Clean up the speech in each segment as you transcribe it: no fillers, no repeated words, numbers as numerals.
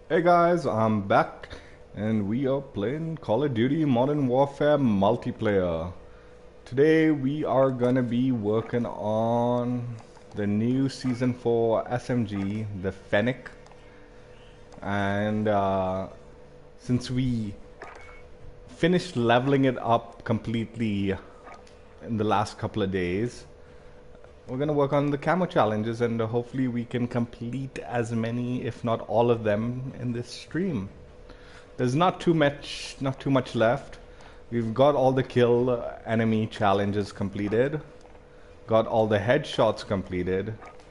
Hey guys, I'm back and we are playing Call of Duty Modern Warfare multiplayer. Today we are gonna be working on the new Season 4 SMG, the Fennec. And since we finished leveling it up completely in the last couple of days, we're gonna work on the camo challenges and hopefully we can complete as many, if not all of them, in this stream. There's not too much left. We've got all the kill enemy challenges completed. Got all the headshots completed.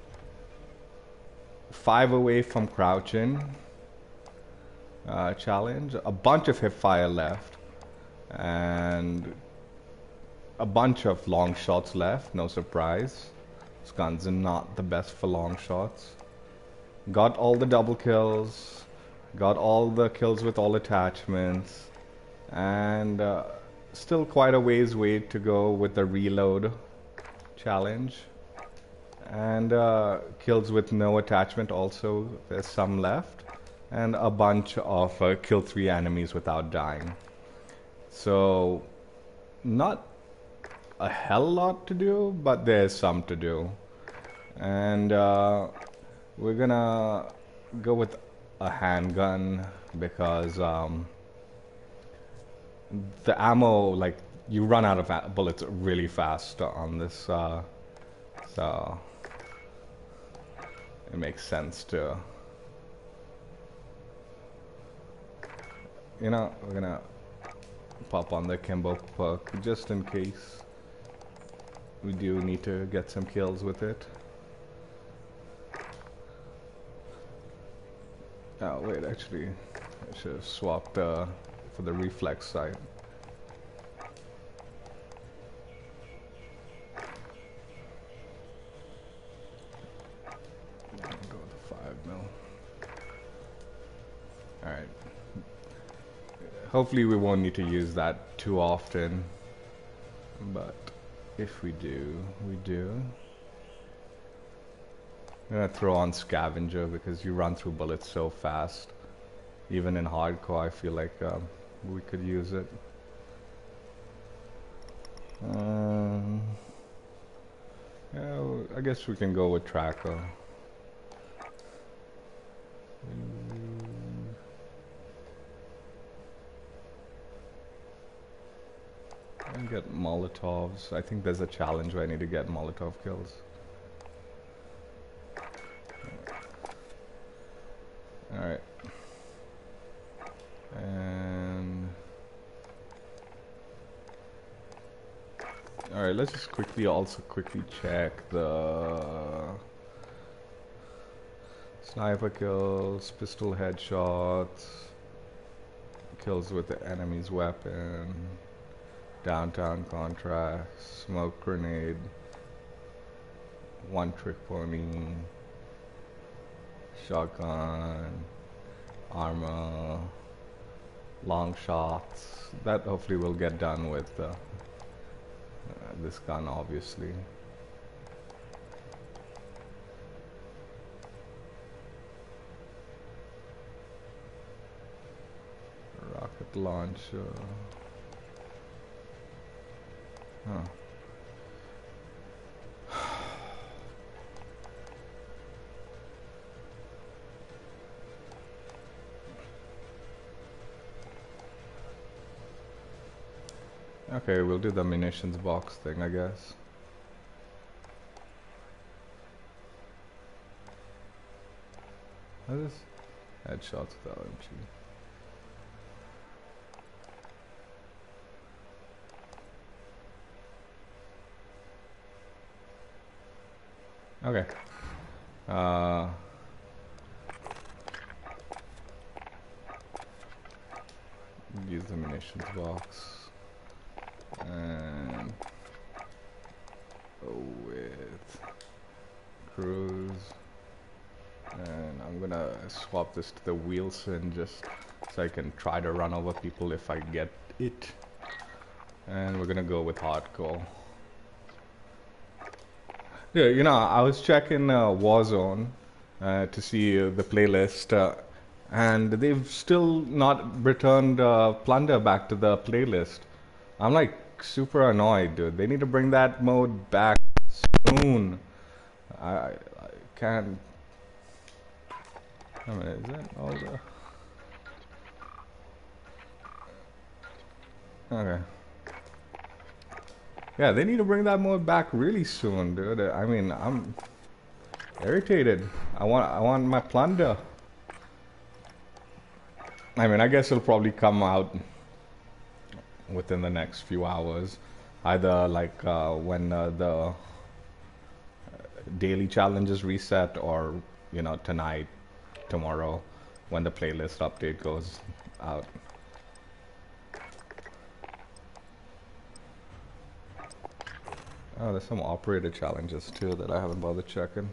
5 away from crouching challenge. A bunch of hip fire left. And a bunch of long shots left, no surprise. This gun's not the best for long shots. Got all the double kills. Got all the kills with all attachments. And still quite a ways way to go with the reload challenge. And kills with no attachment also, there's some left. And a bunch of kill 3 enemies without dying. So, not a hell lot to do, but there's some to do. And we're gonna go with a handgun because the ammo, like, you run out of bullets really fast on this, so it makes sense to, you know, we're gonna pop on the Kimbo perk just in case we do need to get some kills with it. Oh wait, actually I should have swapped for the reflex sight. Go with the 5mm. Alright. Hopefully we won't need to use that too often, but if we do, we do. I'm gonna throw on Scavenger because you run through bullets so fast. Even in hardcore, I feel like we could use it. Yeah, I guess we can go with Tracker. And get Molotovs. I think there's a challenge where I need to get Molotov kills. Alright. And alright, let's just quickly check the sniper kills, pistol headshots, kills with the enemy's weapon, downtown contract, smoke grenade, one trick pony, shotgun, armor, long shots. That hopefully will get done with this gun, obviously. Rocket launcher. Huh. Okay, we'll do the munitions box thing, I guess. What is this? Headshots with LMG. Okay. Use the munitions box. And go with cruise. And I'm gonna swap this to the Wheelson just so I can try to run over people if I get it. And we're gonna go with hardcore. Yeah, you know, I was checking Warzone to see the playlist, and they've still not returned plunder back to the playlist. I'm like super annoyed, dude. They need to bring that mode back soon. I can't. I mean, is that all the? Okay. Yeah, they need to bring that mode back really soon, dude. I mean, I'm irritated. I want my plunder. I mean, I guess it'll probably come out within the next few hours, either like when the daily challenges reset, or you know, tonight, tomorrow, when the playlist update goes out. Oh, there's some operator challenges too that I haven't bothered checking.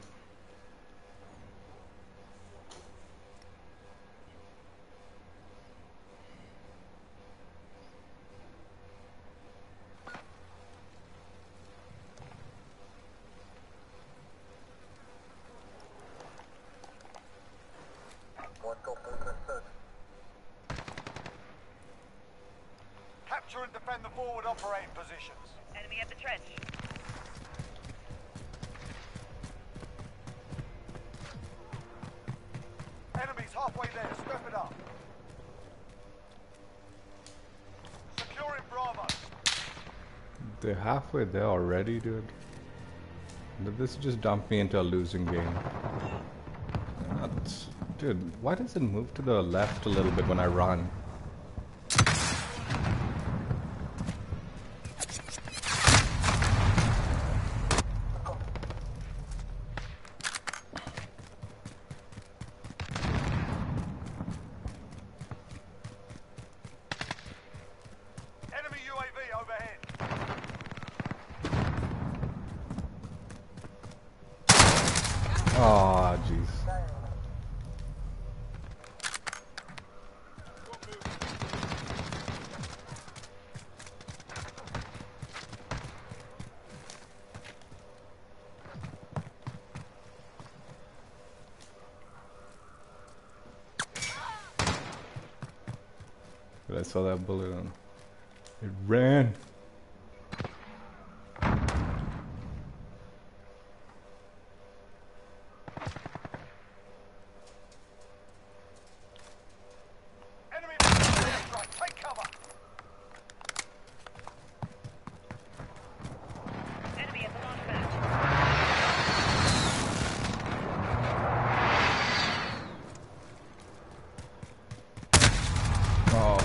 Capture and defend the forward operating positions. Enemy at the trench. Enemies halfway there. Step it up. Securing Bravo. They're halfway there already, dude. This just dumped me into a losing game. Nuts. Dude, why does it move to the left a little bit when I run? Enemy UAV overhead. Oh, jeez. I saw that bullet on. It ran. Enemy airstrike. Take cover. Enemy at the launch pad. Oh.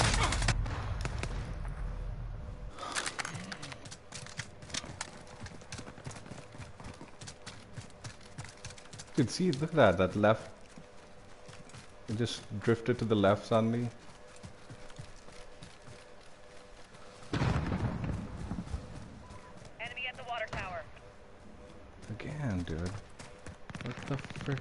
Dude, see, look at that. That left. It just drifted to the left suddenly. Enemy at the water tower. Again, dude. What the frick?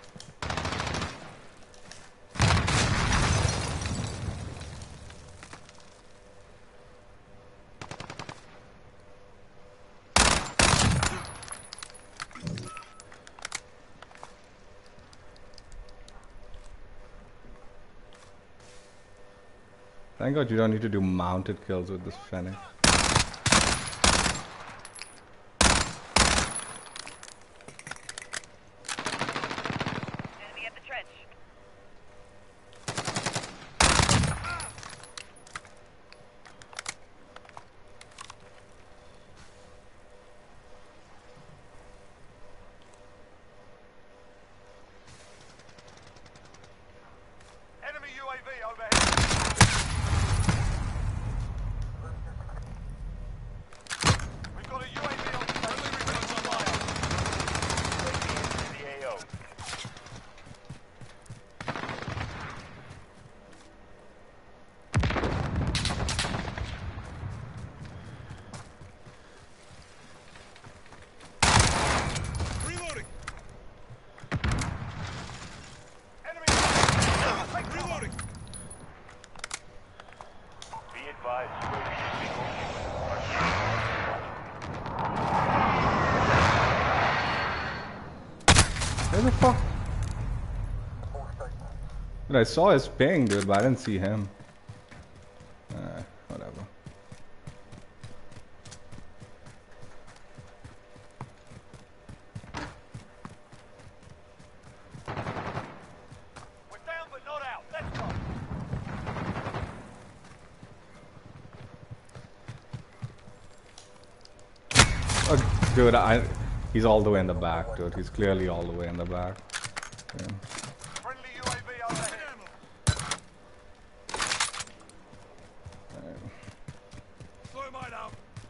Thank God you don't need to do mounted kills with this Fennec. Enemy at the trench. Enemy UAV overhead. We've got a UAV on fire. UAV in the AO. Reloading! Enemy. Take cover. Reloading! Be advised, UAV is Where the fuck? But I saw his ping, dude, but I didn't see him. Whatever. We're down but not out. Let's go. Oh, dude, he's all the way in the back, dude. He's clearly all the way in the back. Yeah. Friendly UAV overhead. Slow mine out.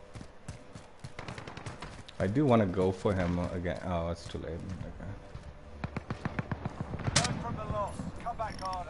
I do want to go for him again. Oh, it's too late. Okay. Learn from the loss. Come back harder.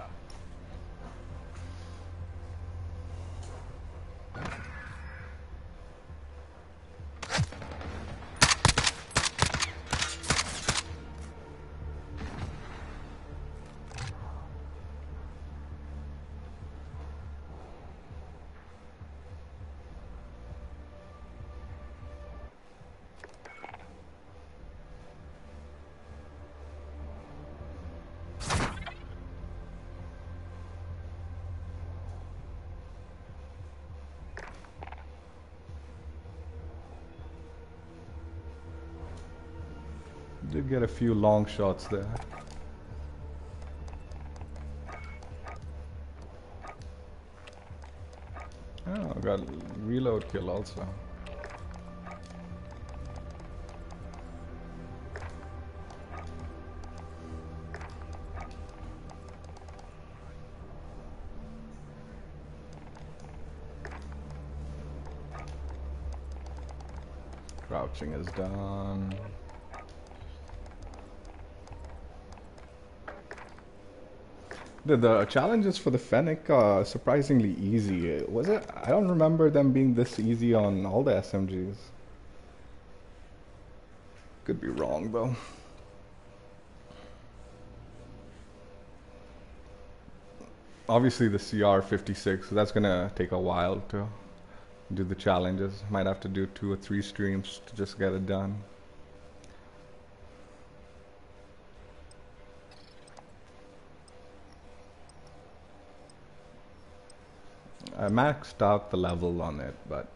Did get a few long shots there. Oh, got reload kill also. Crouching is done. The challenges for the Fennec are surprisingly easy. Was it? I don't remember them being this easy on all the SMGs. Could be wrong though. Obviously the CR56, so that's gonna take a while to do the challenges. Might have to do 2 or 3 streams to just get it done. I maxed out the level on it, but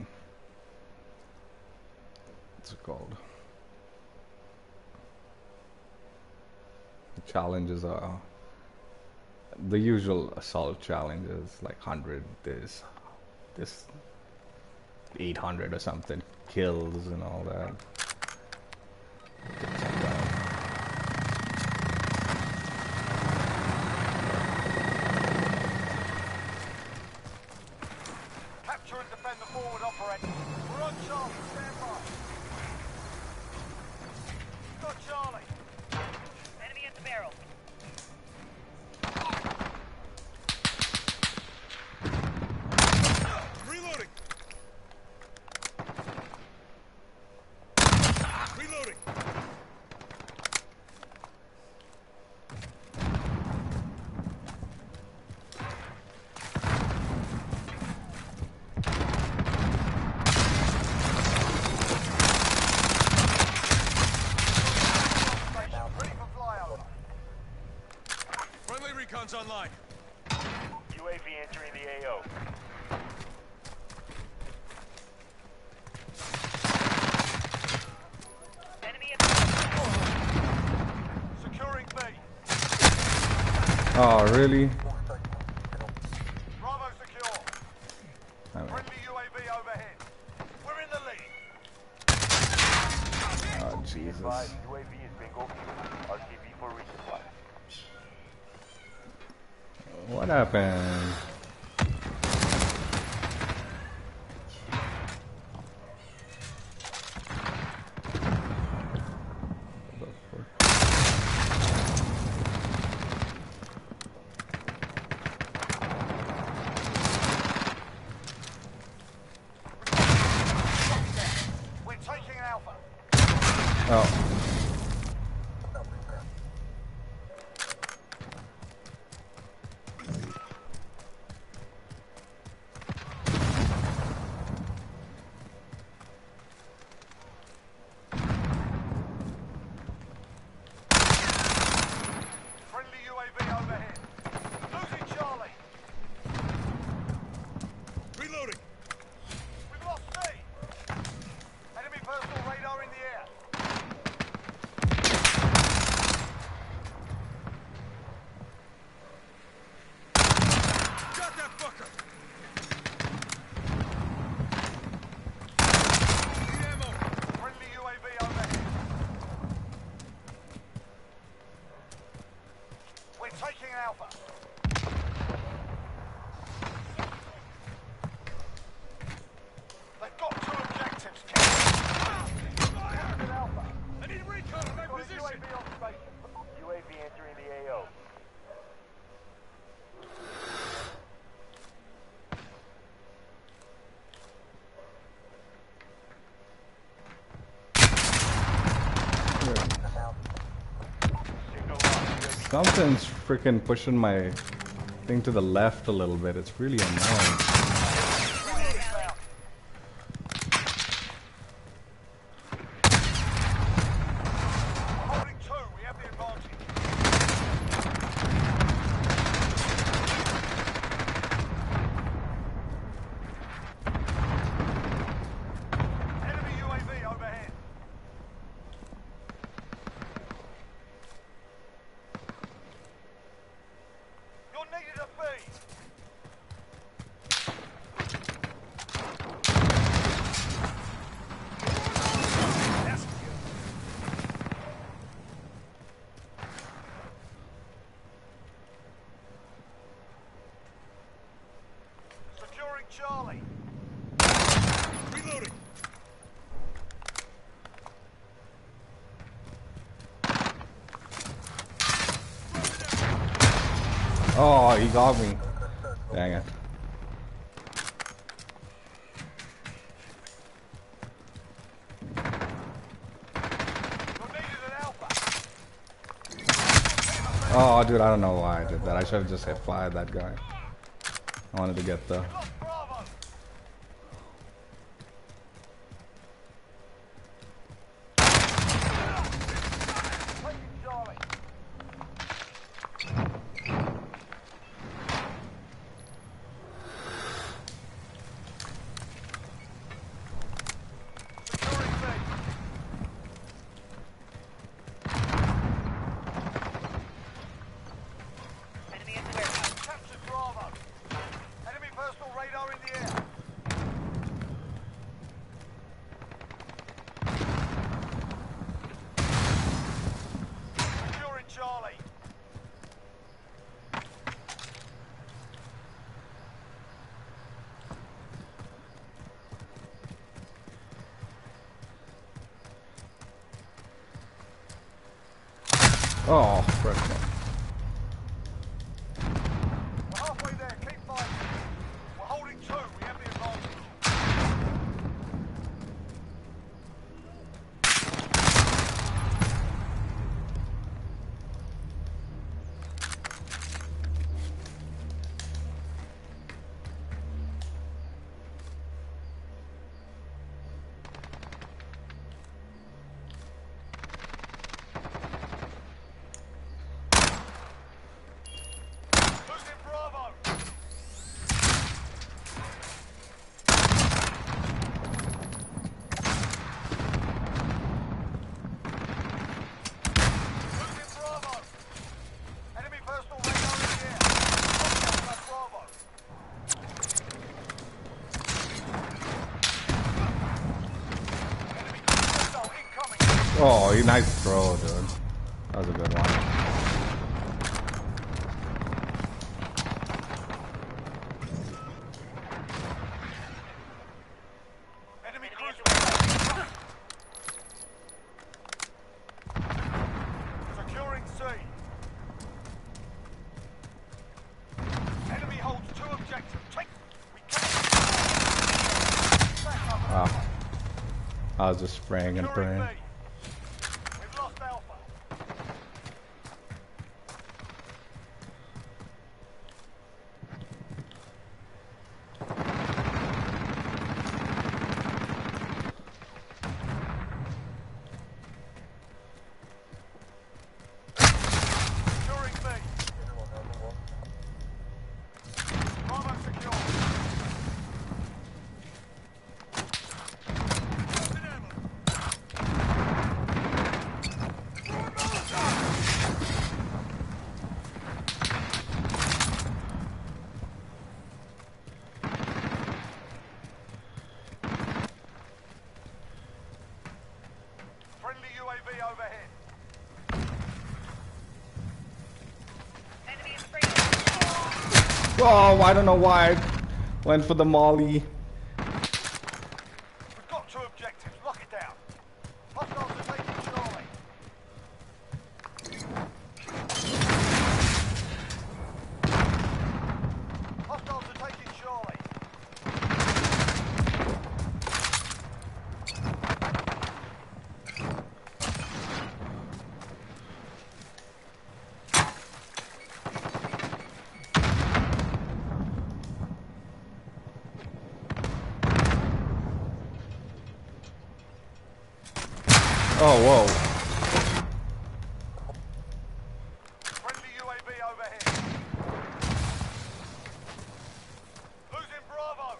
what's it called? The challenges are the usual assault challenges, like 100 this 800 or something kills and all that. Takes some time. Capture and defend the forward operator. We're on Charlie. Stand by. Got Charlie. Enemy at the barrel. Reloading. Reloading. Ready for flyover. Friendly recon's online. UAV entering the AO. Enemy at the Securing B. Oh, really? Bravo secure. Oh, Friendly UAV overhead. We're in the lead. oh, Jesus. UAV is bingo. RTB for resupply. What happened? We're taking Alpha. Oh. Friendly UAV overhead. Something's freaking pushing my thing to the left a little bit. It's really annoying. Holding two, we have the advantage. Enemy UAV overhead. You're needed at B. That's good. Securing Charlie. Reloading. Oh, he got me. Dang it. You're needed at Alpha. Oh, dude, I don't know why I did that. I should have just hit fired that guy. I wanted to get the... Lost Bravo. Taking Charlie. Securing B. Enemy at the warehouse. Captured Bravo. Enemy personal radar in the air. Securing Charlie. Oh, frick. We're halfway there. Keep fighting. We're holding two. We have the advantage. Losing Bravo. Losing Bravo. Enemy personal radar in the air. Contact Bravo. Enemy missile incoming. Oh, nice throw, dude. That was a good one. Enemy Enemy cruise at the warehouse. securing C. Enemy holds two objectives. Take. We capture. Back up. Wow. I was just spraying and Securing praying. B. We've lost Alpha. Securing B. Bravo secure. Loading ammo. Friendly UAV overhead. Enemy in the frame. Oh, I don't know why I went for the molly. We've got two objectives. Lock it down. Hostiles are taking Charlie. Hostiles are taking Charlie. Oh, whoa. Friendly UAV overhead. Losing Bravo.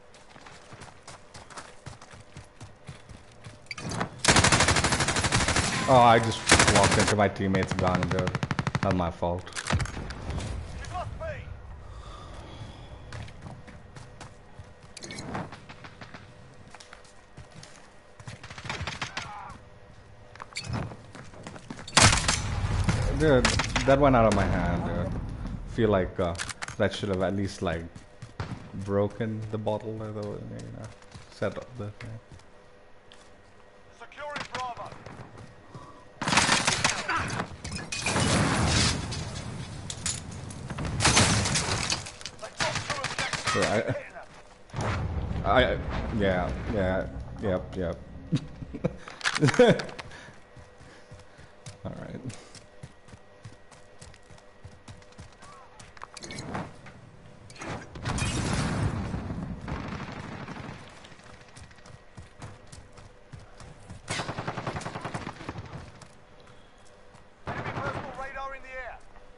Oh, I just walked into my teammate's gun, dude. Not my fault. You've lost B. Dude, that went out of my hand, dude. Feel like that should have at least like broken the bottle or the, set up the thing. Securing Bravo. They've got two objectives. Yeah, Hitting them. yep. All right. Enemy personal radar in the air.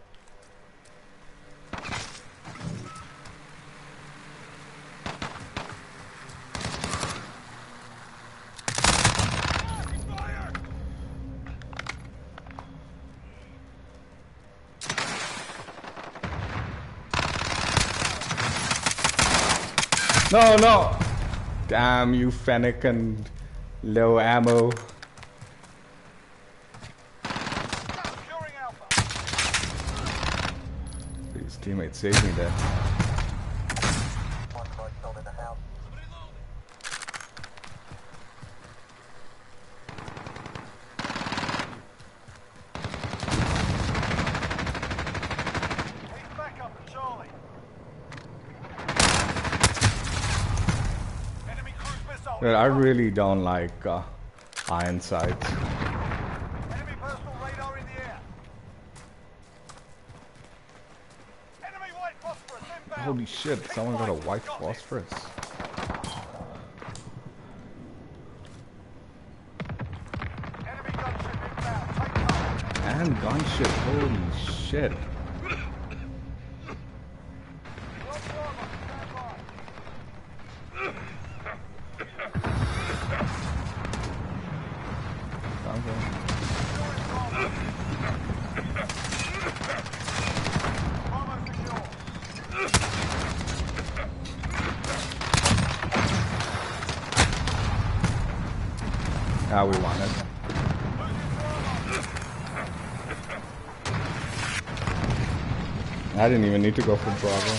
Fire! No, no! Damn you, Fennec and low ammo. Securing Alpha. These teammates saved me there. He's back up at Charlie. Enemy cruise missile. Dude, I really don't like iron sights. Enemy personal radar in the air. Enemy white phosphorus inbound. Holy shit, someone got a white Got this. phosphorus. Enemy gunship inbound. Take cover. And gunship, holy shit. Lock Bravo. Stand by. Okay. Securing Bravo. Bravo secure. How we want it. Losing Bravo. I didn't even need to go for Bravo.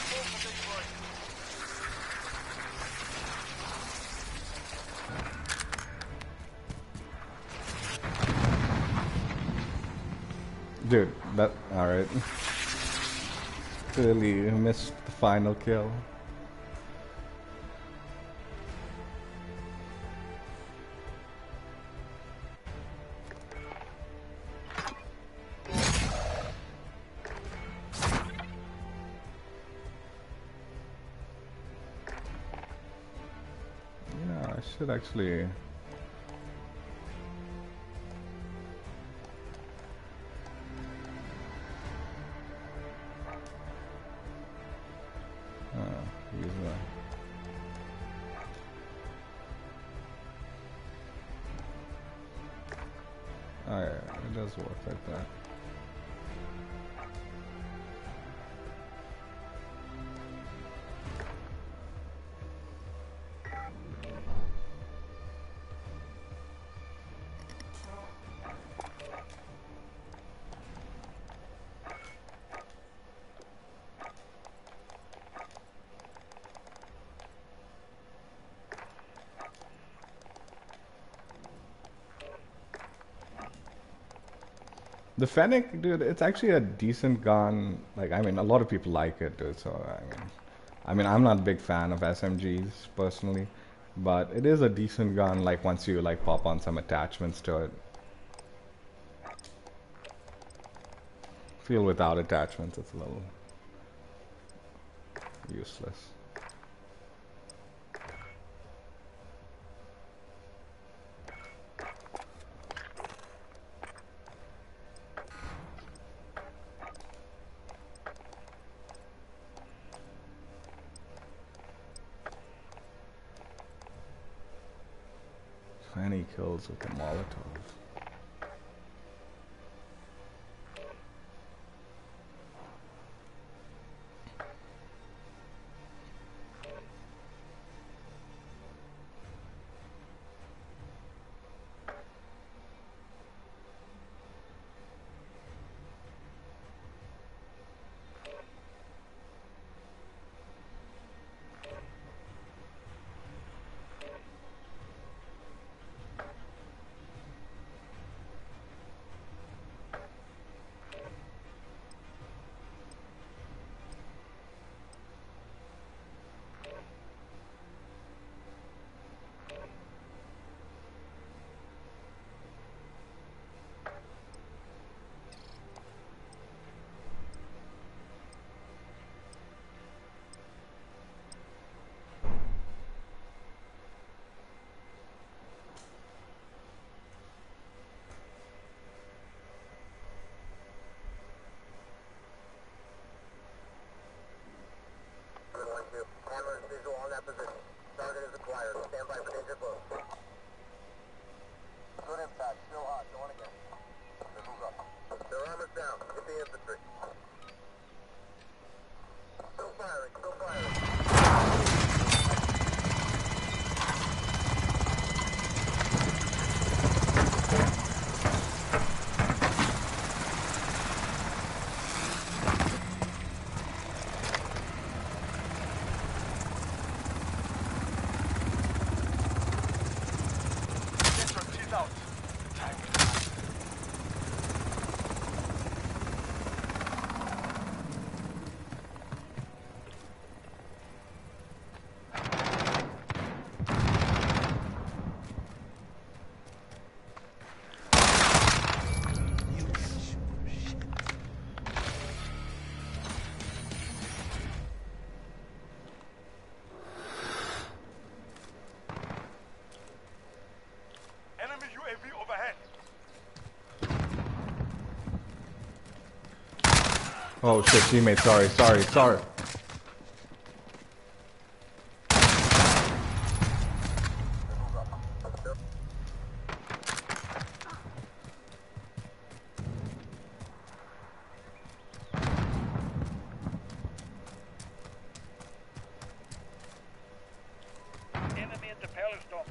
Dude, that alright. Clearly missed the final kill. Yeah, I should actually. Use that. Oh yeah, it does work like that. The Fennec, dude, it's actually a decent gun. Like, I mean, a lot of people like it, dude. So, I mean, I'm not a big fan of SMGs personally, but it is a decent gun. Like, once you like pop on some attachments to it. Feel without attachments, it's a little useless. any kills with the Molotov. Hammer is visual on that position. Target is acquired. Stand by for danger close. Good impact. Still hot. Going again. Missiles up. Their armor's down. Get the infantry. Still firing. Still firing. Enemy UAV overhead. Oh shit, teammate, sorry. Enemy at the power stop.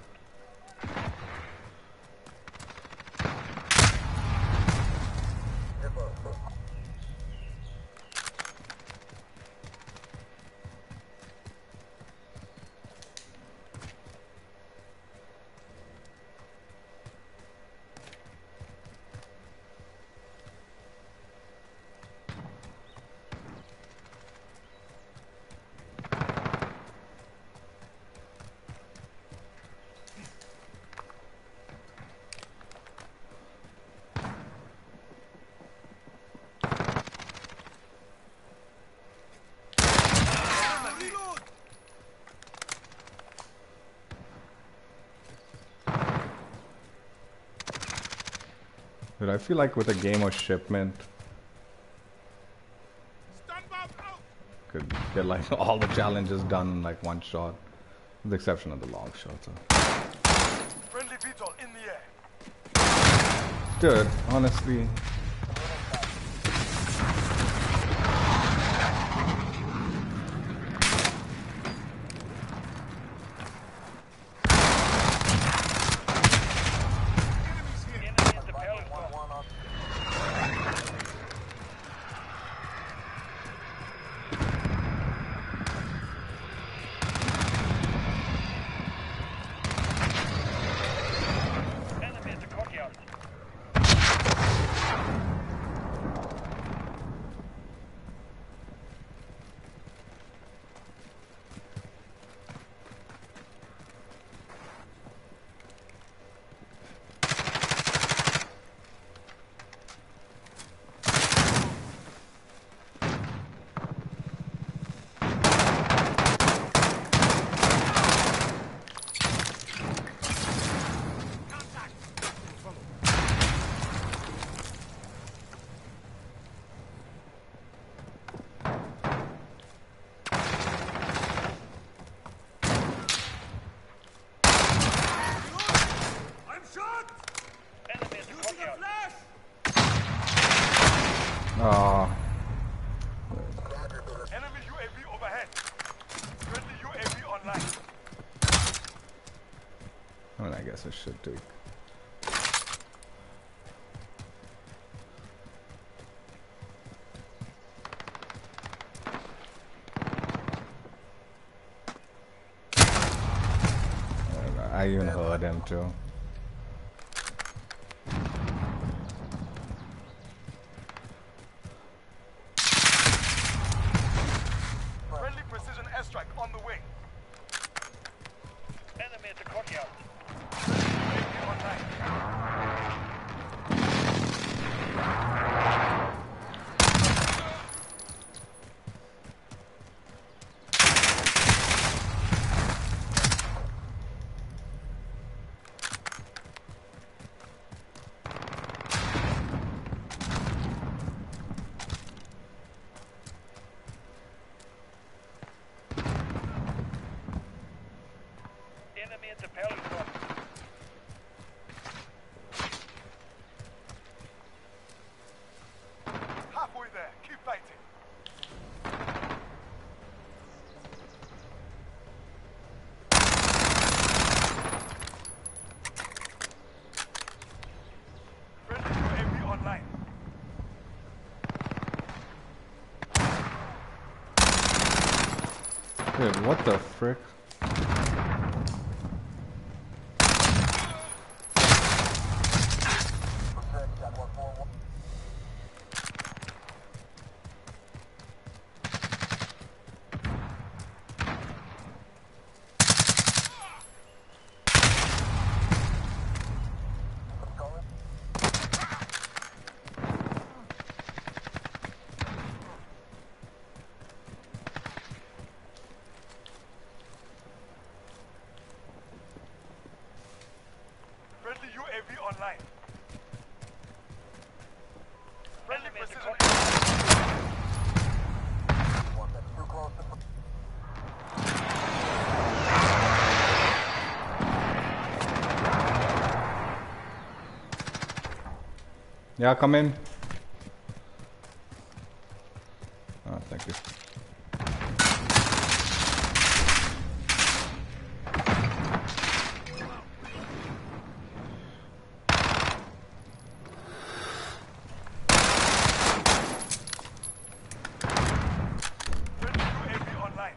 Reload. Dude, I feel like with a game of shipment, Stun bomb out. could get like all the challenges done in like one shot, with the exception of the long shots. Friendly VTOL in the air. Dude, honestly, Enemies here. Enemy at the power stop. Enemy at the courtyard. Enemy at the Using a courtyard. flash! Oh, Enemy UAV overhead. Friendly UAV online. well, I guess I should take. I even heard him too. Friendly precision airstrike on the way. Enemy at the courtyard. UAV online. Enemy at the pallet store. Halfway there. Keep fighting. Friendly UAV online. Wait, what the frick? Friendly UAV online. Friendly Enemy at the precision courtyard. Yeah, come in. Oh, thank you. Friendly UAV online.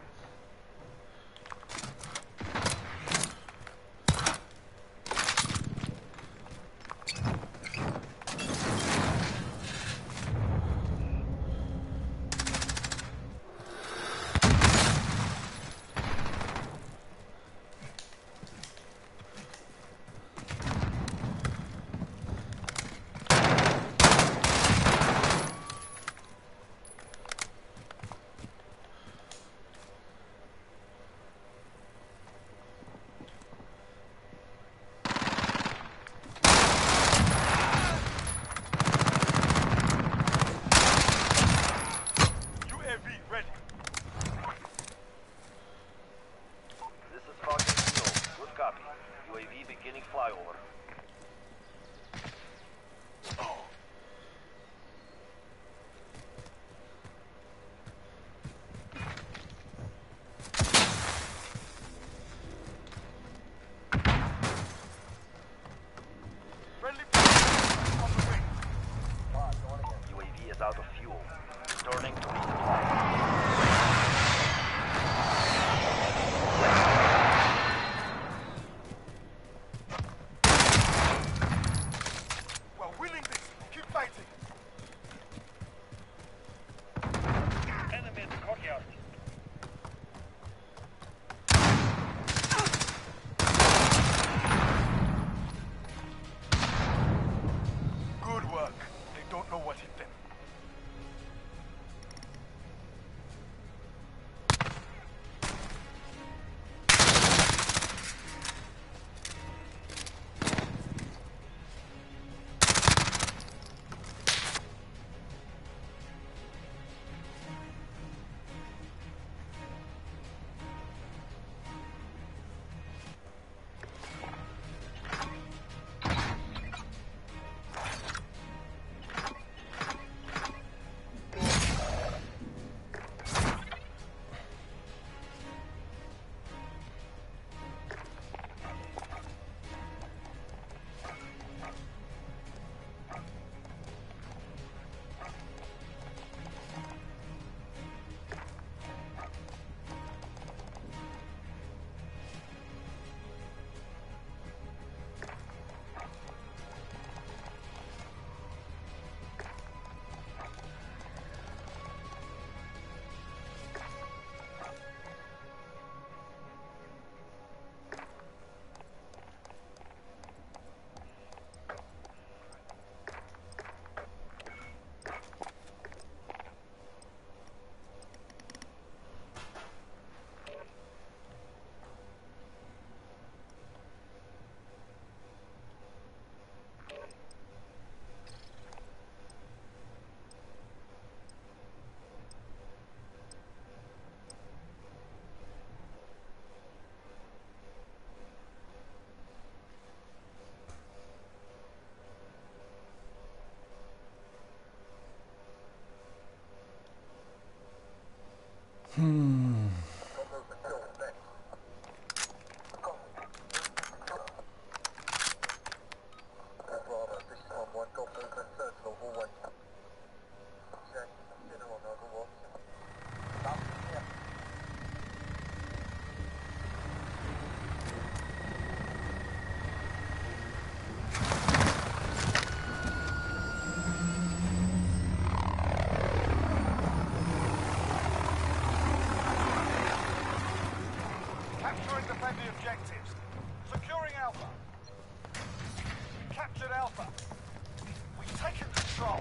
objectives. Securing Alpha. Captured Alpha. We've taken control.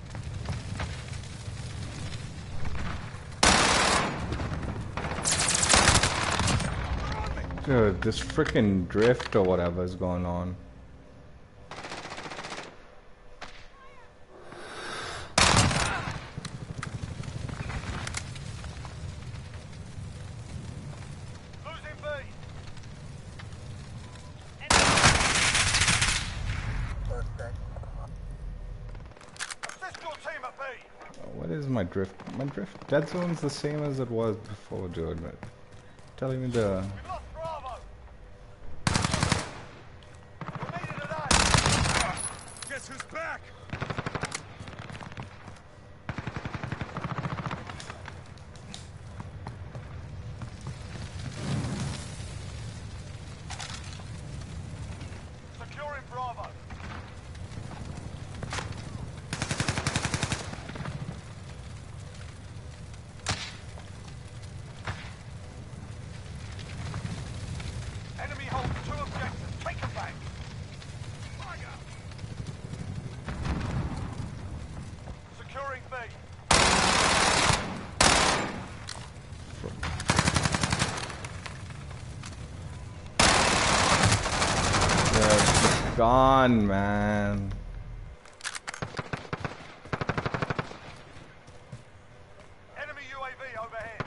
Dude, this freaking drift or whatever is going on. Losing B. Assist your team at B. What is my drift? My drift dead zone's the same as it was before, dude. Telling me the... We've lost Bravo. We're needed at A. Guess who's back? Securing Bravo. Enemy holds 2 objectives. Take them back. Fire. Securing B. Yeah, it's gone, man. Enemy UAV overhead.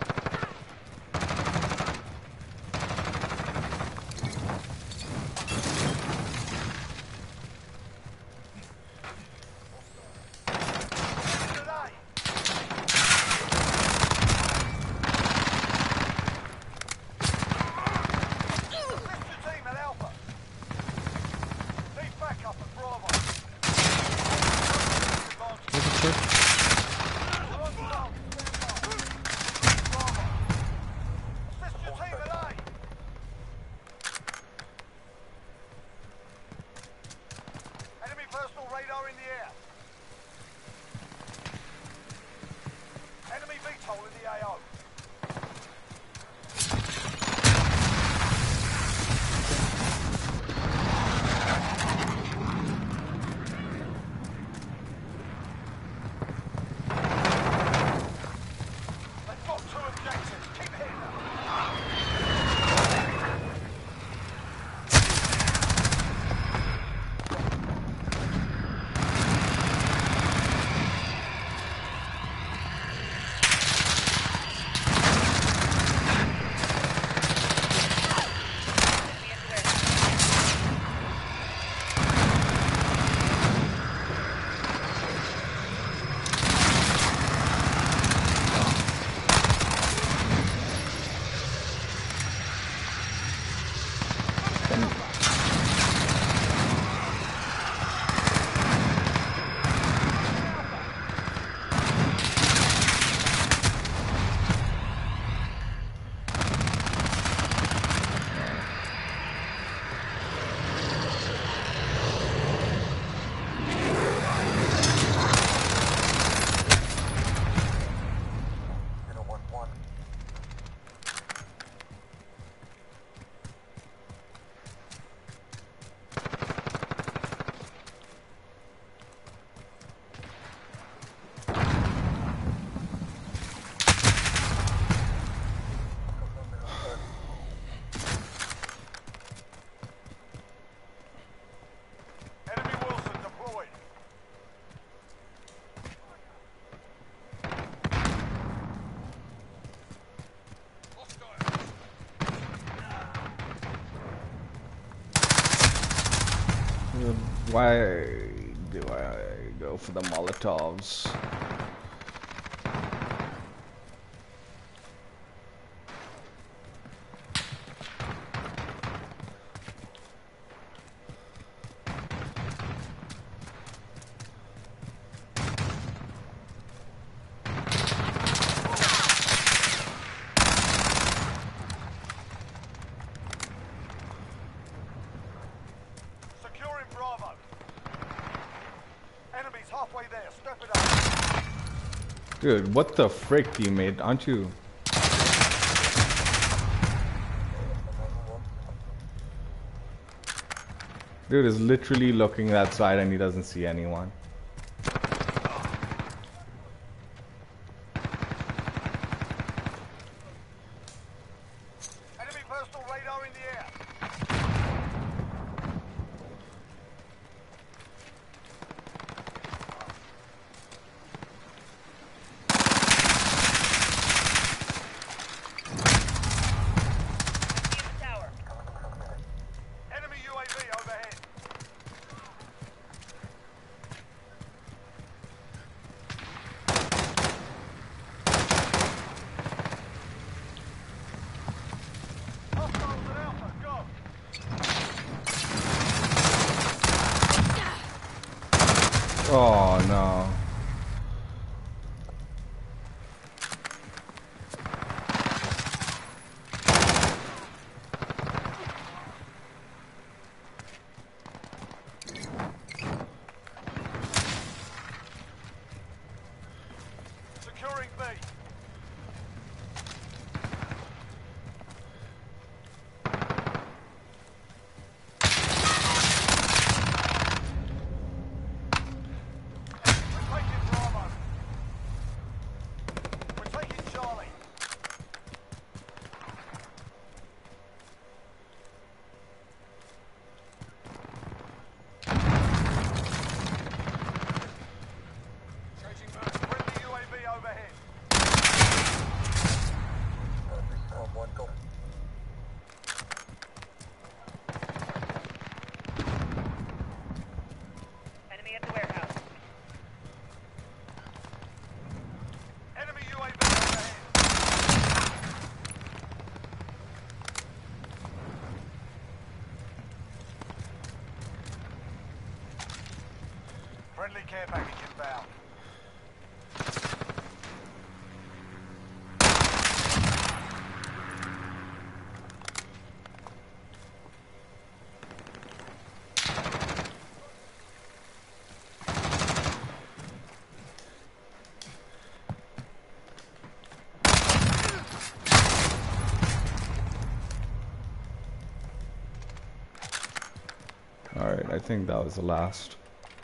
Needed at A. Assist your team at Alpha. Need backup at Bravo. Assist your team at A. Enemy personal radar in the air. Enemy VTOL in the AO. They've got 2 objectives. Keep hitting them. Enemy Wilson deployed. Why do I go for the Molotovs? Securing Bravo. Enemies halfway there. Step it up. Dude, what the frick, teammate? Aren't you? Dude is literally looking that side and he doesn't see anyone. Enemy personal radar in the air. Tower. Enemy UAV overhead. Hostiles at Alpha, go. Oh no. Securing B. We're taking Bravo. We're taking Charlie. Changing back. Friendly UAV overhead. Enemy at the warehouse. Enemy UAV overhead. Friendly care package inbound. Alright, I think that was the last.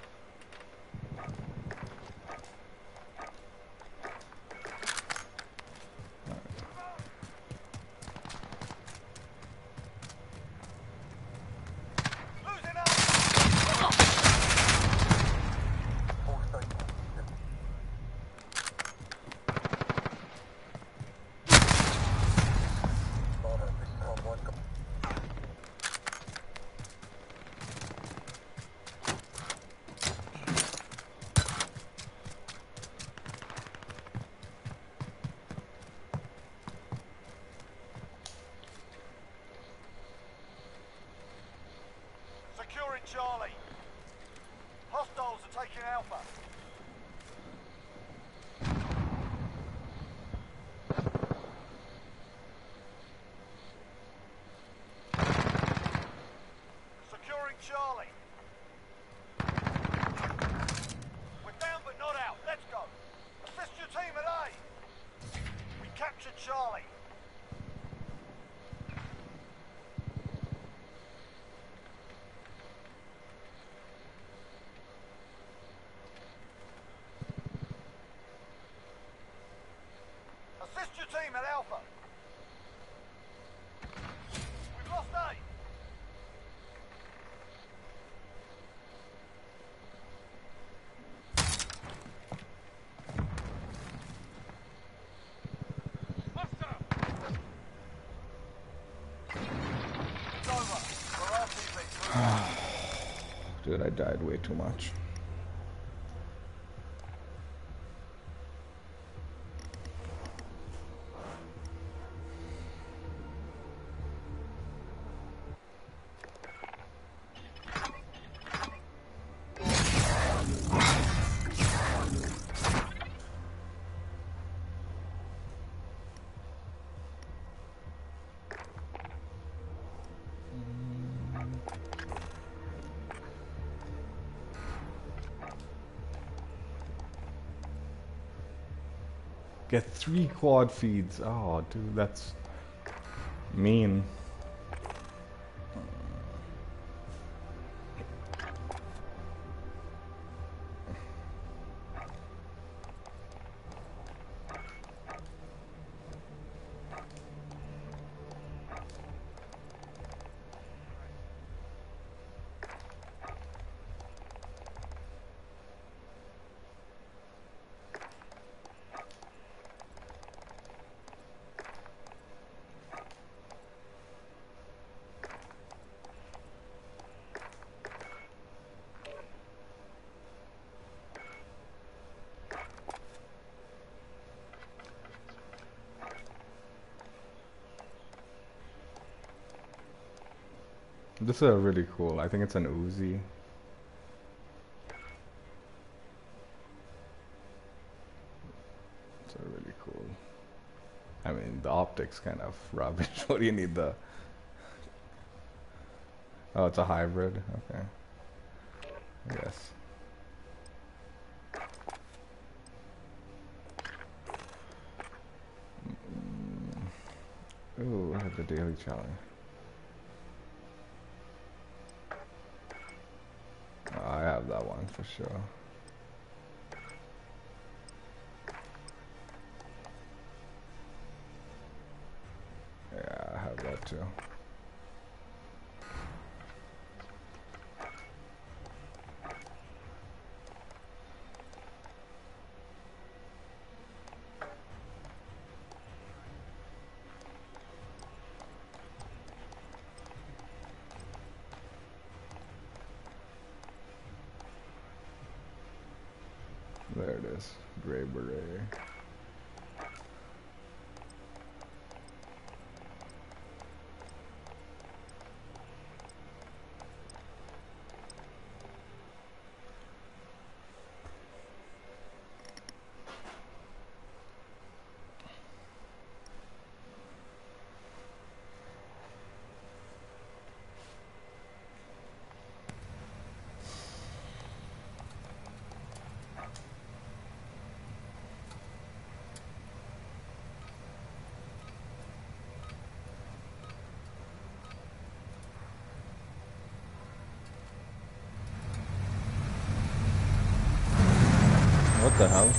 Losing up. Securing Charlie. Hostiles are taking Alpha. Securing Charlie. We're down but not out. Let's go. Assist your team at A. We captured Charlie. Assist your team at Alpha. We've lost A. Hostile. It's over. We're RTB. Dude, I died way too much. Get 3 quad feeds. Oh, dude, that's mean. This is a really cool. I think it's an Uzi. It's a really cool. I mean, the optics kind of rubbish. What do you need the? Oh, it's a hybrid. Okay. Yes. Ooh, I have the daily challenge. Oh, I have that one for sure. Yeah, I have that too. There it is, gray beret. What the hell?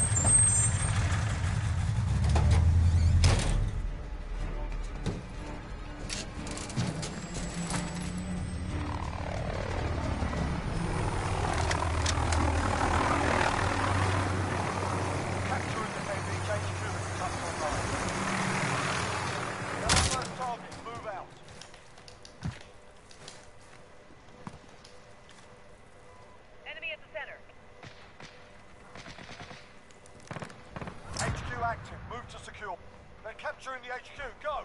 Capturing the heavy HQ is tough online. Now first targets move out. Enemy at the center. HQ active. Move to secure. They're capturing the HQ. Go!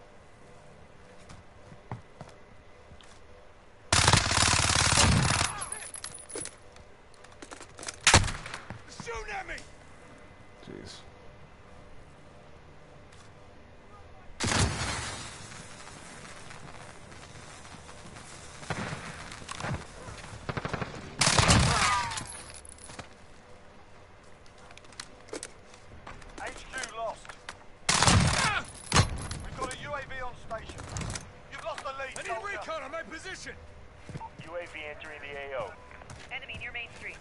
They're shooting at me! Jeez. HQ lost. We've got a UAV on station. You've lost the lead, I need soldier. recon on my position! UAV entering the AO. Enemy near Main Street.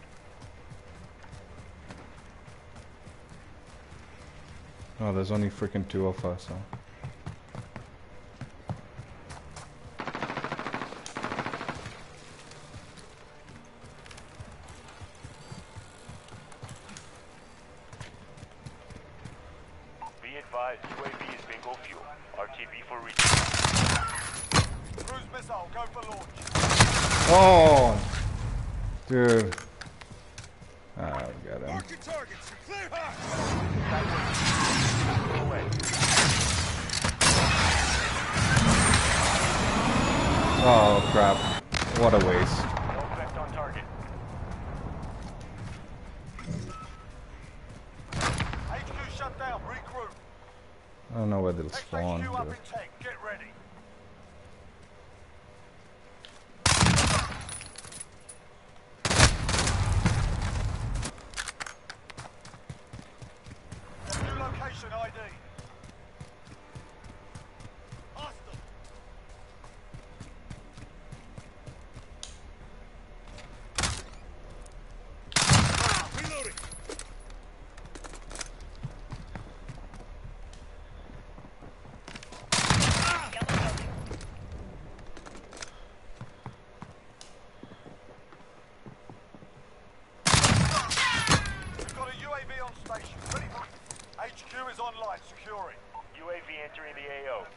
Oh, there's only freaking 2 of us, huh? Be advised, UAV is bingo fuel. RTB for reach. Cruise missile. Go for launch. Oh! Dude. Ah, got him. Mark your targets! You're clear hot! Away. Oh, crap. What a waste. No effect on target. HQ shut down. Regroup. I don't know where they'll Next spawn, HQ up dude. in 10. Get ready. New location ID. Hostile. Reloading! Yellow building. We've got a UAV on station. Ready for... HQ is online. Securing. UAV entering the AO.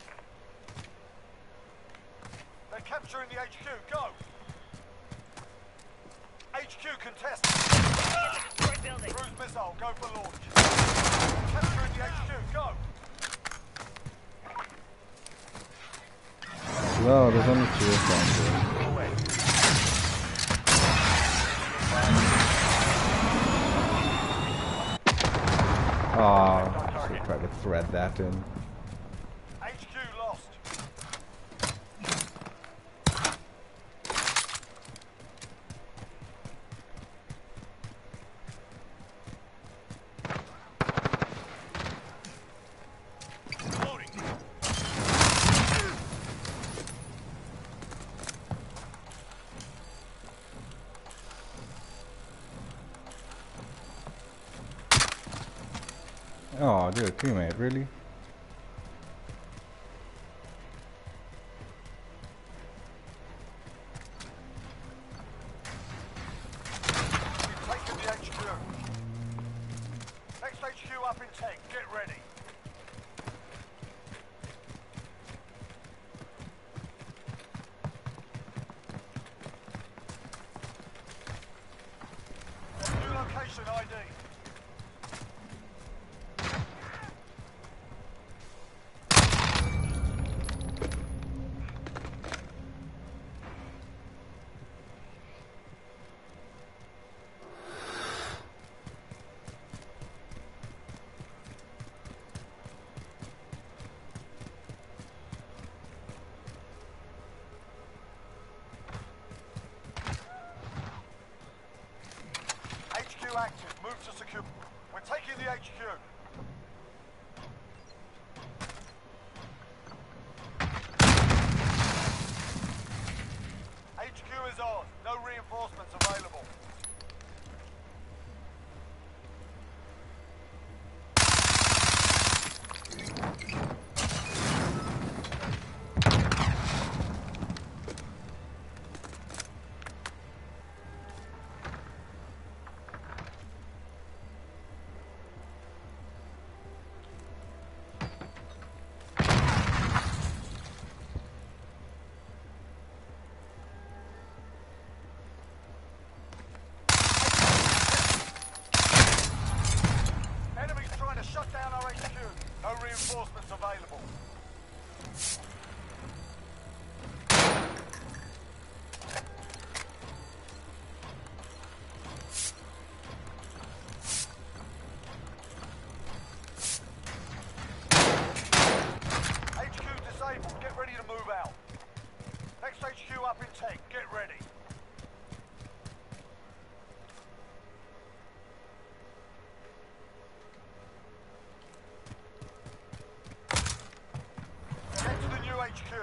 They're capturing the HQ. Go. HQ contested. Destroyed building. Cruise missile. Go for launch. Capturing the HQ. Go. No, there's only 2 of them here. Away. Ah, should try to thread that in. HQ lost. Reloading. Oh, dude, teammate, really? We've taken the HQ. Next HQ up in 10. Get ready. New location ID. HQ active. Move to secure. We're taking the HQ. HQ is on. No reinforcements available. Enemies trying to shut down our HQ. No reinforcements available. HQ disabled. Get ready to move out. Next HQ up in 10. Get ready. Get to the new HQ.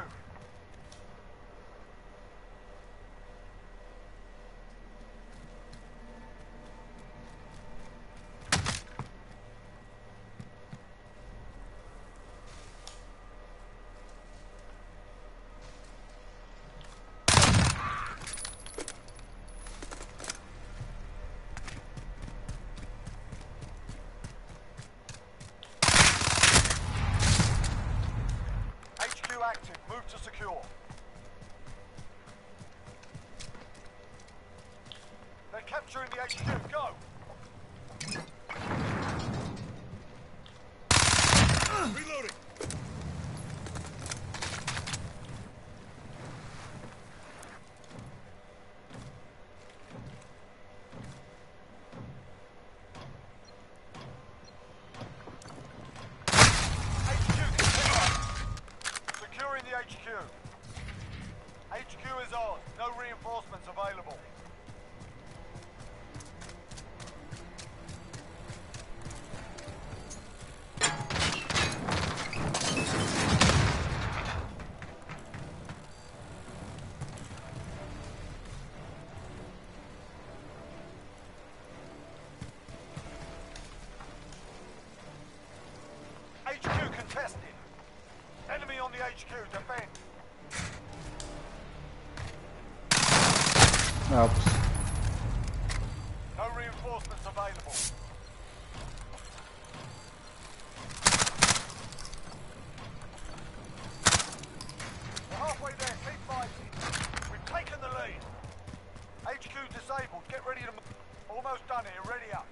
HQ active. Move to secure. They're capturing the HQ. Go! Reloading. HQ continue. Securing the HQ. HQ is on. No reinforcements available. HQ contested. Enemy on the HQ. Defend. Oops. No reinforcements available. We're halfway there. Keep fighting. We've taken the lead. HQ disabled. Get ready to move. Almost done here. Ready up.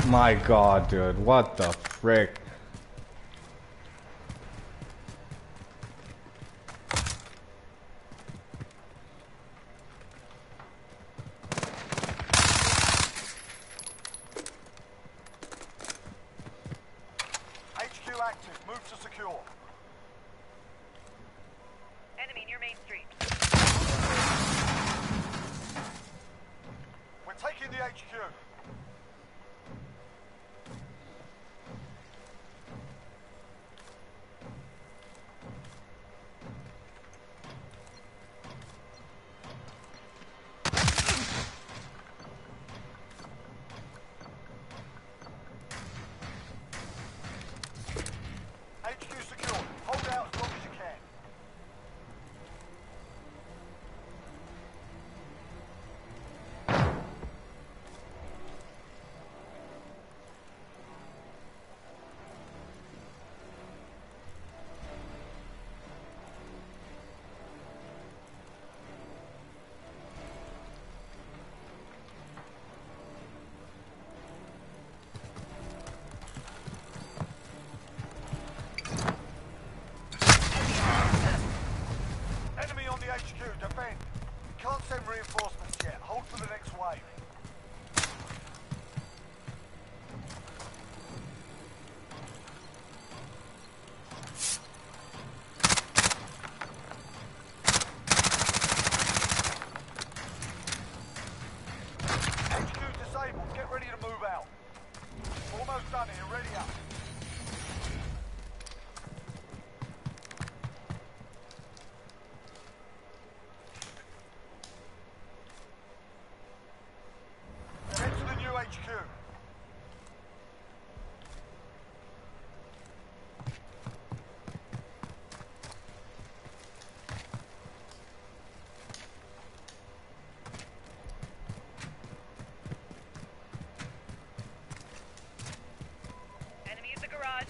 My god, dude. What the frick? HQ active. Move to secure. Enemy near Main Street. We're taking the HQ. HQ secure. Hold out as long as you can. Enemy on the HQ. Defend. Can't send reinforcements yet. Hold for the next wave. HQ disabled. Get ready to move out. Almost done here. Ready up. Head to the new HQ. Enemy at the garage.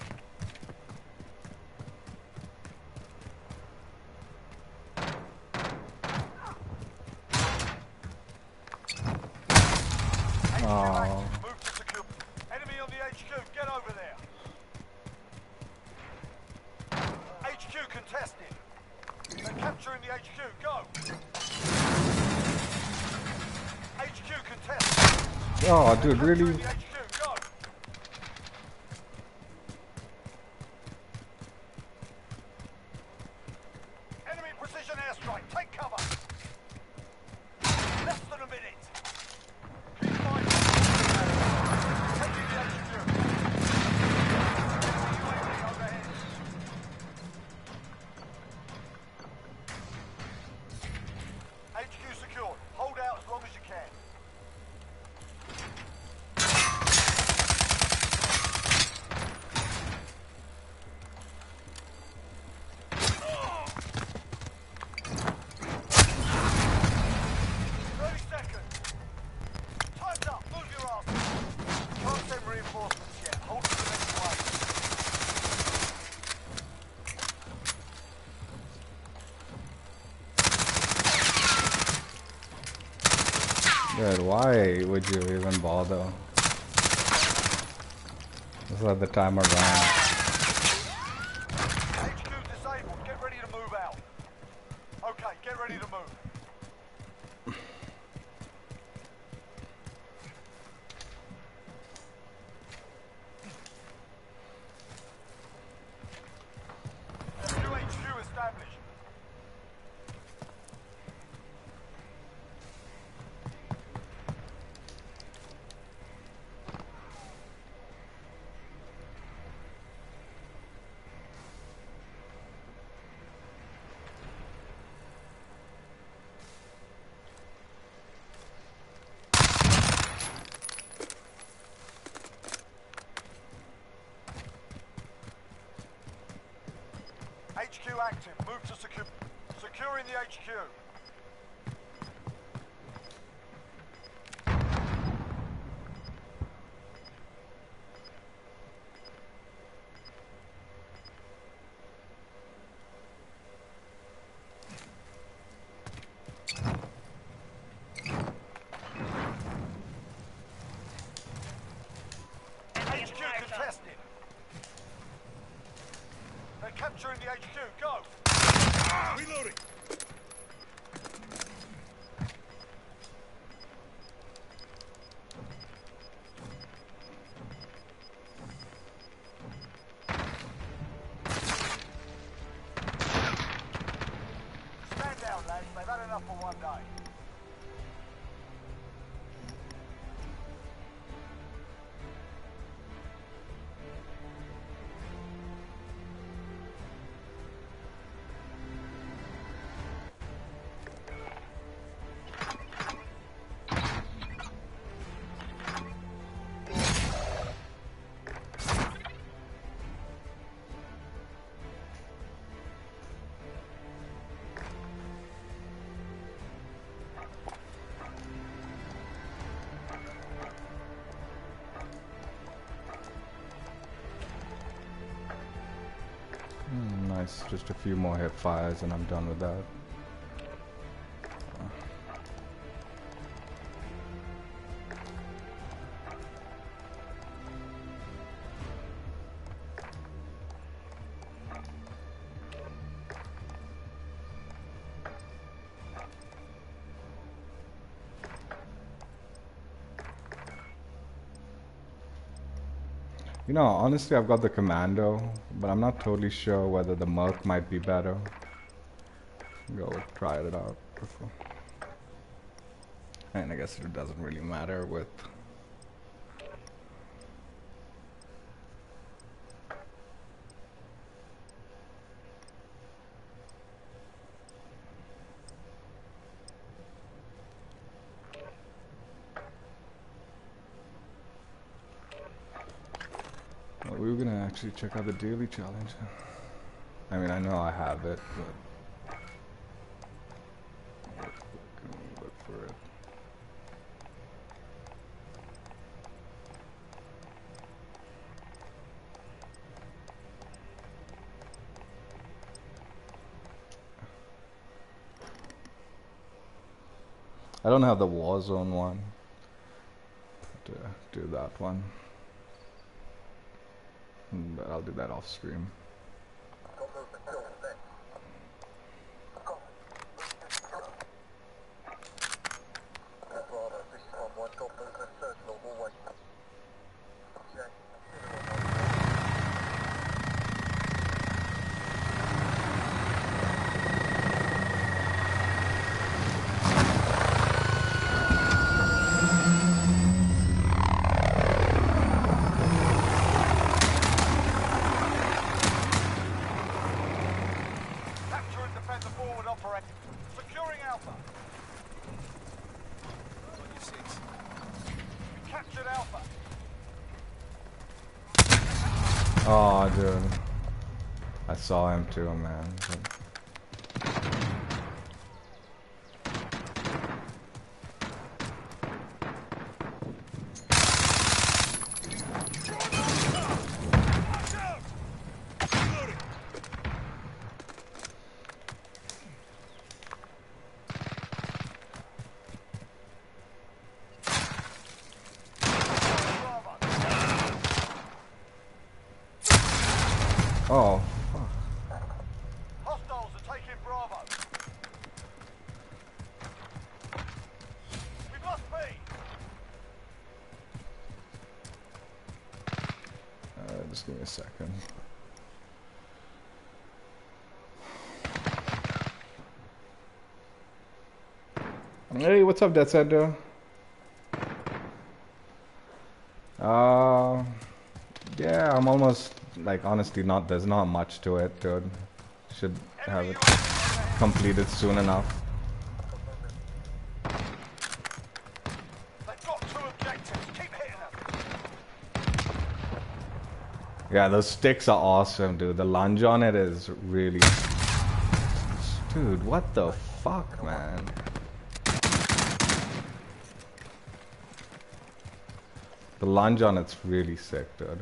HQ Oh. active. Move to secure. Enemy on the HQ. Get over there. HQ contested. They're capturing the HQ. Go. HQ contested. Oh, dude, Capturing really? the HQ. Go. Enemy precision airstrike. Take cover. Less than a minute. Keep fighting. Taking the HQ. Enemy UAV overhead. HQ secured. Hold out as long as you can. Time's up. Move your ass. Can't send reinforcements yet. Hold for the next wave. Dude, why would you even bother? Just let the timer run. HQ disabled. Get ready to move out. Okay, get ready to move. New HQ established. HQ active. Move to securing the HQ. HQ, go! Reloading. Stand down, lads. They've had enough for one day. Nice, just a few more hip fires and I'm done with that. You know, honestly, I've got the commando, but I'm not totally sure whether the Merc might be better. Go try it out before. And I guess it doesn't really matter with. Well, we were gonna actually check out the daily challenge. I mean, I know I have it, but look for it. I don't have the Warzone one. To do that one. But I'll do that off stream. Capture and defend the forward operator. Securing Alpha. You captured Alpha. Oh, dude. I saw him too, man. Watch out! Reloading. Oh, fuck. Hostiles are taking Bravo. We must be. Just give me a second. Hey, what's up, Death Center? Yeah, I'm almost, like, honestly, there's not much to it, dude. Should have it completed soon enough. They've got two objectives. Keep hitting them. Yeah, those sticks are awesome, dude. The lunge on it is really... Dude, what the fuck, man? The lunge on it's really sick, dude.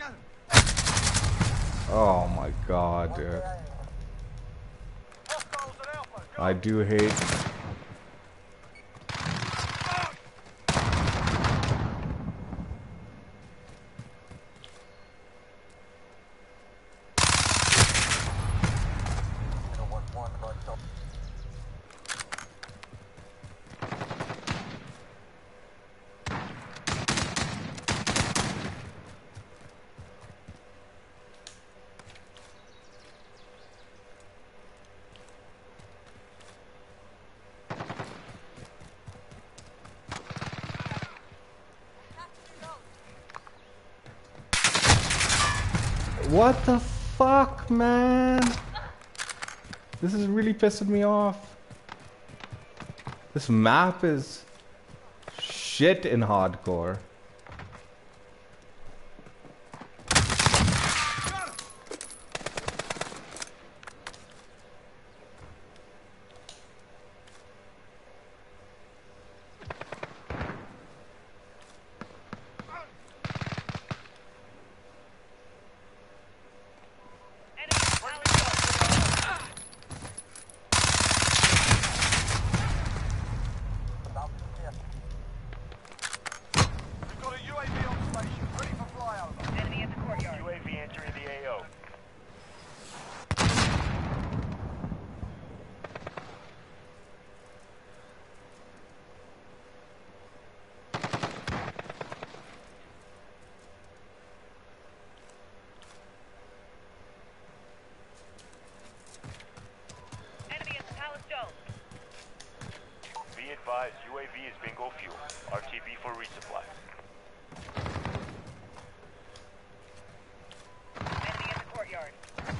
Oh my god, dude. Hostiles at Alpha. Go. I do hate. What the fuck, man? This is really pissing me off. This map is shit in hardcore. We've got a UAV on station, ready for flyover. Enemy at the courtyard. UAV entering the AO. Enemy at the Palace Dome. Be advised, UAV is bingo fuel. RTB for resupply. Enemy at the courtyard.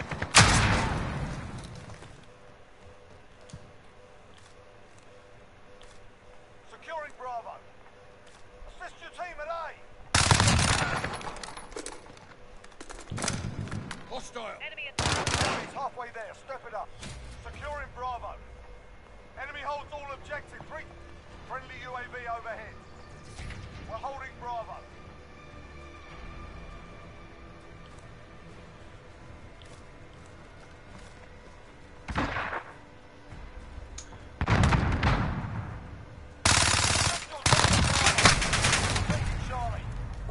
Securing Bravo. Assist your team at A. Hostile. Enemy at the Palace Dome. Enemy's halfway there. Step it up. Securing Bravo. Enemy holds all objectives. Friendly UAV overhead. We're holding Bravo. Charlie.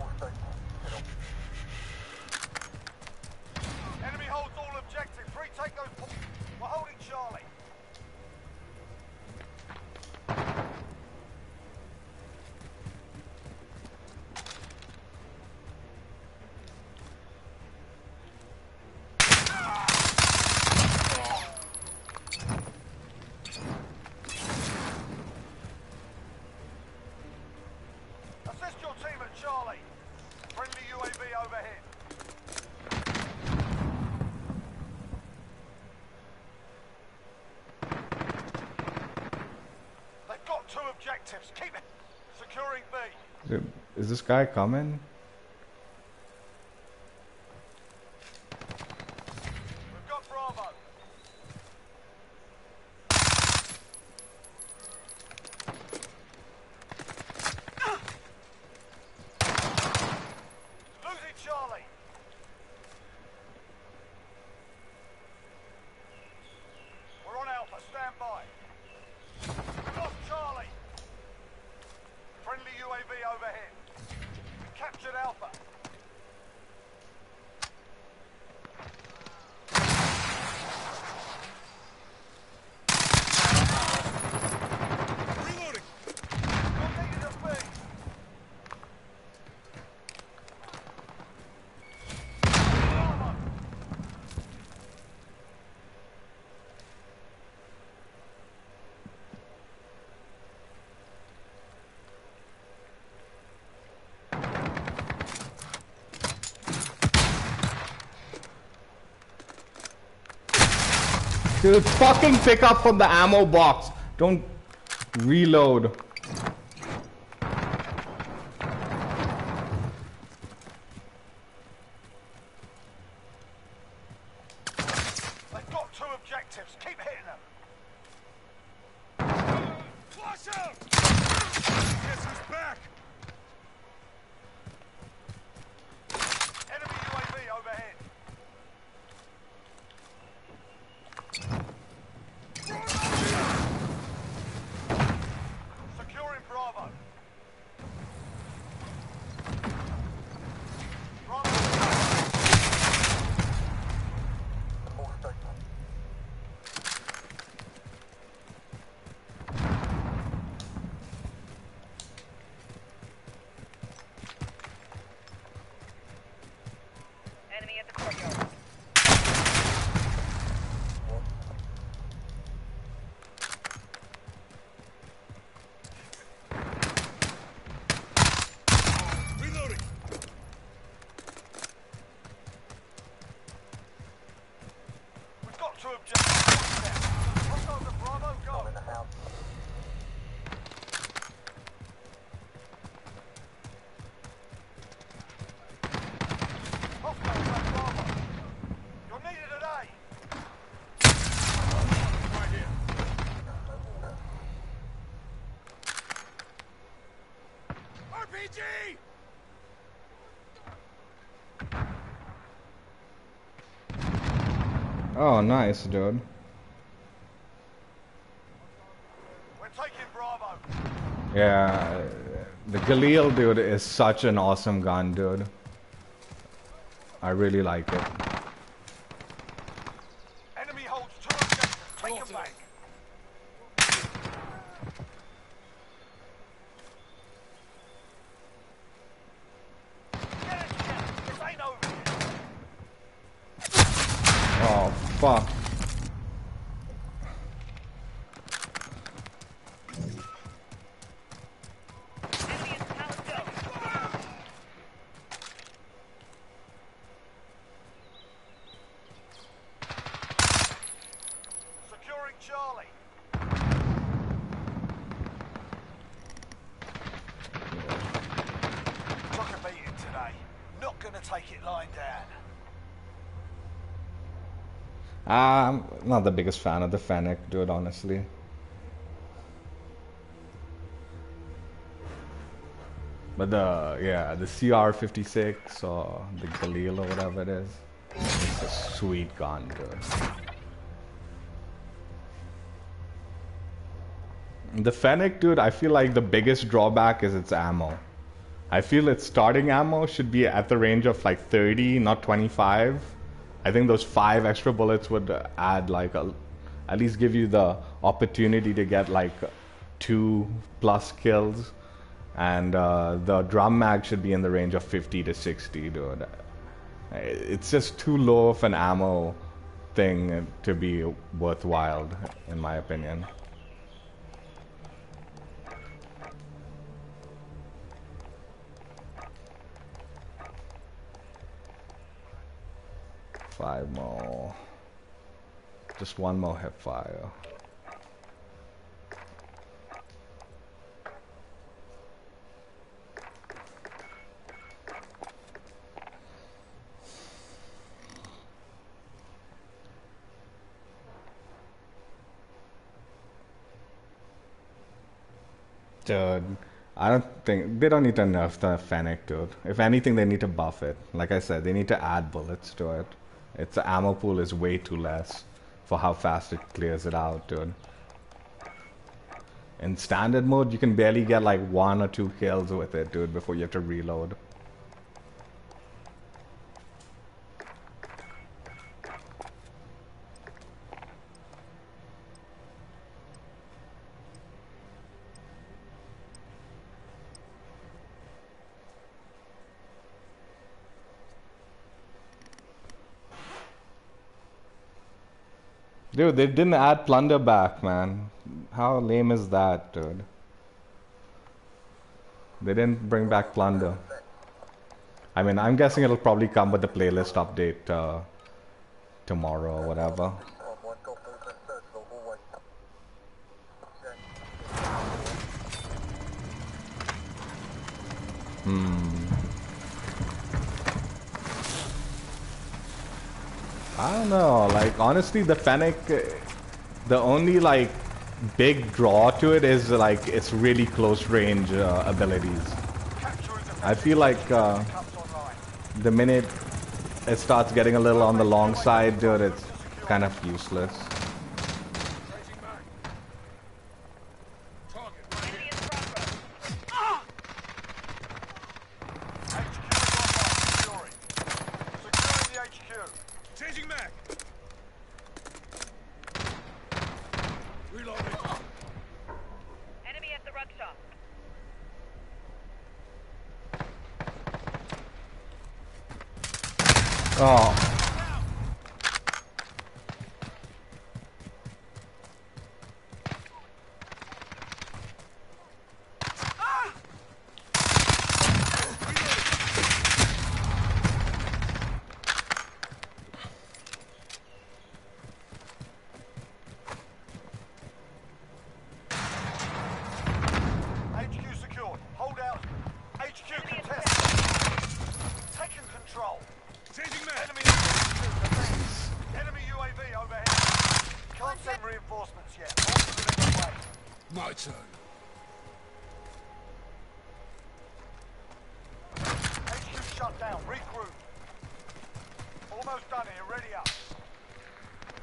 Enemy holds all objectives. Retake those points. We're holding Charlie. Assist your team at Charlie. Friendly UAV overhead. They've got two objectives. Keep it. Securing B. Dude, is this guy coming? We've got Bravo. Losing Charlie. We're on Alpha. Stand by. We've lost Charlie. Friendly UAV overhead. We captured Alpha. Reloading. You're needed at B. Bravo. Dude, fucking pick up from the ammo box. Don't reload. They've got two objectives. Keep hitting them. Flush out. Guess who's back? Enemy Oh, nice, dude. We're taking Bravo. Yeah, the Galil, dude, is such an awesome gun, dude. I really like it. Enemy holds 2 objectives. Take them back. Get it, Shep. This ain't over yet. Oh, fuck. Enemy in the palace zone. Securing Charlie. Took a beating today. Not gonna take it lying down. I'm not the biggest fan of the Fennec, dude, honestly. But the CR56 or the Galil or whatever it is, it's a sweet gun, dude. The Fennec, dude, I feel like the biggest drawback is its ammo. I feel its starting ammo should be at the range of like 30, not 25. I think those 5 extra bullets would add like at least give you the opportunity to get like 2+ kills. And the drum mag should be in the range of 50 to 60, dude. It's just too low of an ammo thing to be worthwhile, in my opinion. Five more. Just one more hip fire. Dude, I don't think they don't need to nerf the Fennec, dude. If anything, they need to buff it. Like I said, they need to add bullets to it. Its ammo pool is way too less for how fast it clears it out, dude. In standard mode, you can barely get like 1 or 2 kills with it, dude, before you have to reload. Dude, they didn't add plunder back, man. How lame is that, dude? They didn't bring back plunder. I mean, I'm guessing it'll probably come with the playlist update tomorrow or whatever. I don't know, like honestly the Fennec, the only like big draw to it is like its really close range abilities. I feel like the minute it starts getting a little on the long side, dude, it's kind of useless. Enemy in the front row. Securing the HQ. Changing mag. Reloading. Enemy at the ruck shop. Oh. HQ secured. Hold out. HQ contested. Taking control. Changing mag. Enemy in HQ. Enemy UAV overhead. Can't send reinforcements yet. Orders are in the way. My turn. HQ shut down. Regroup. Almost done here. Ready up.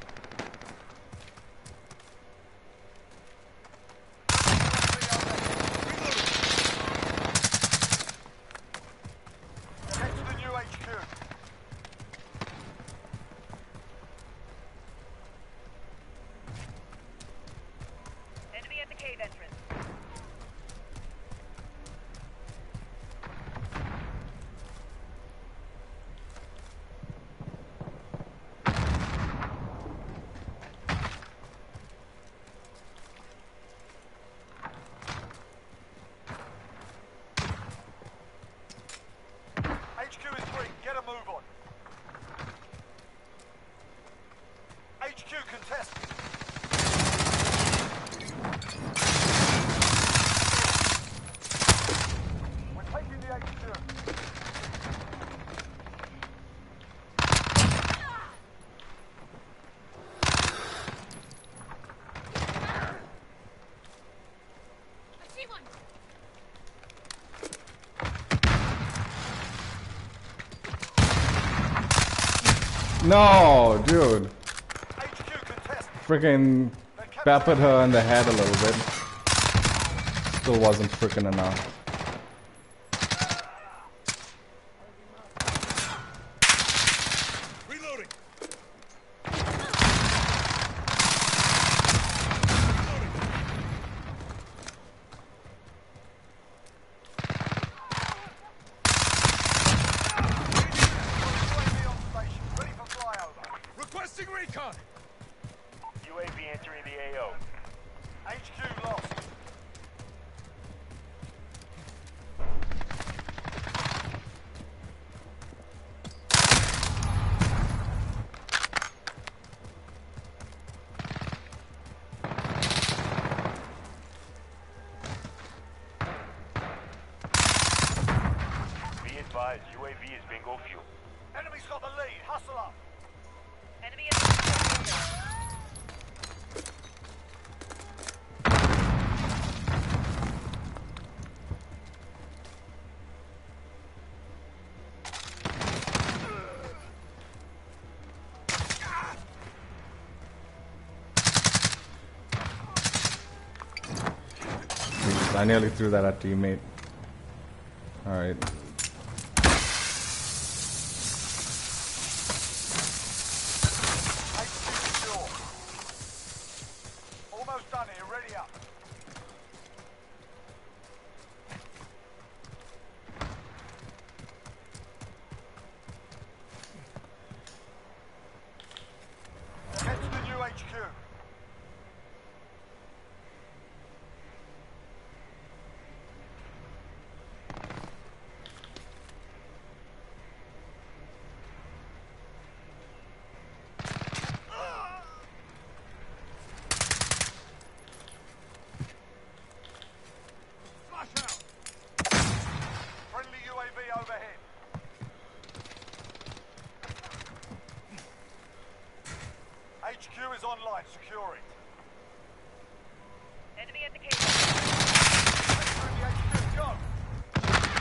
No, dude. HQ contested. Freaking peppered her in the head a little bit. Still wasn't freaking enough. Reloading. UAV on station, ready for flyover. Requesting recon. UAV entering the AO. HQ lost. Be advised, UAV is bingo fuel. Enemy's got the lead. Hustle up. Enemy in the building. I nearly threw that at teammate. Alright. HQ secure. Almost done here. Ready up. Get to the new HQ. Flash out. Friendly UAV overhead. HQ is online. Secure it. Enemy at the cable. Through the HQ. Go.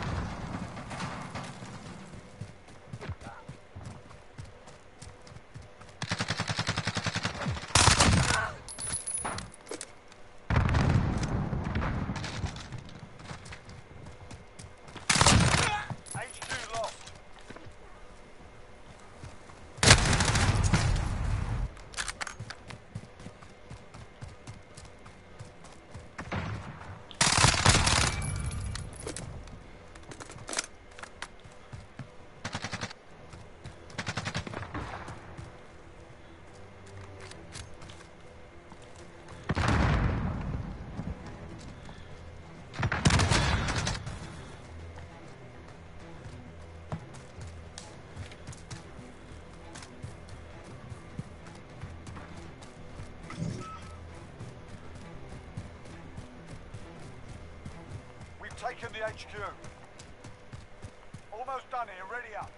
HQ lost. We've taken the HQ. Almost done here. Ready up.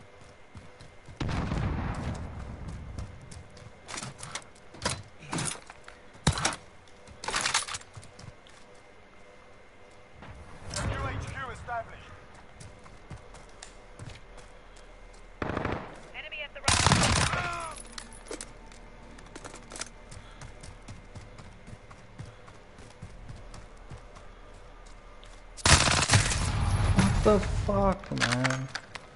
New HQ established. Enemy at the right. What the fuck, man?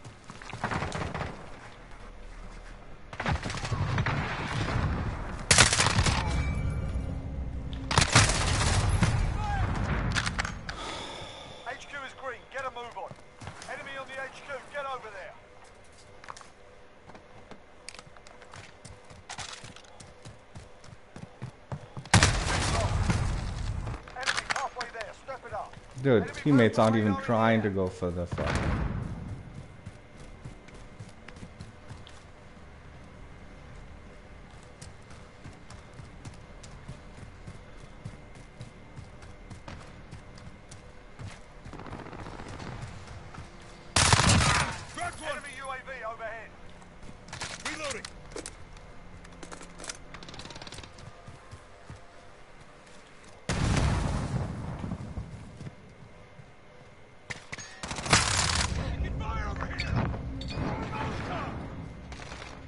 HQ is green. Get a move on. Enemy on the HQ. Get over there. Enemy halfway there. Step it up. Dude, teammates aren't even trying to go for the fuck. Cracked one. Enemy UAV overhead. Reloading. Taking fire over here. Almost done.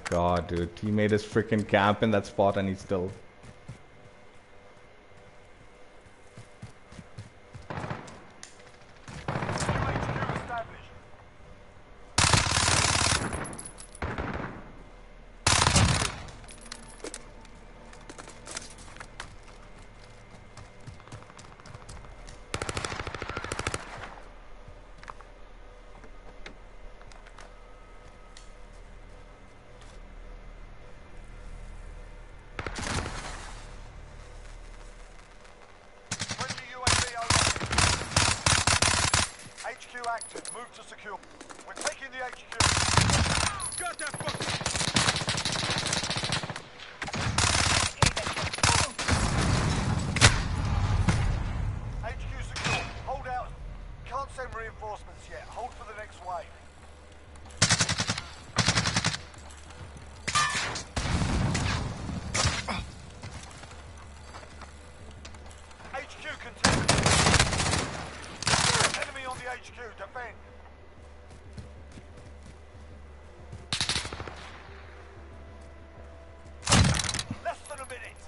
god, dude. Teammate is freaking camp in that spot and he's still... UHQ established. Friendly UAV overhead. HQ active. Move to secure. We're taking the HQ. Got that fucker! HQ secure. Hold out. Can't send reinforcements yet. Hold for the next wave. HQ contested. Enemy on the HQ. Defend. Less than a minute.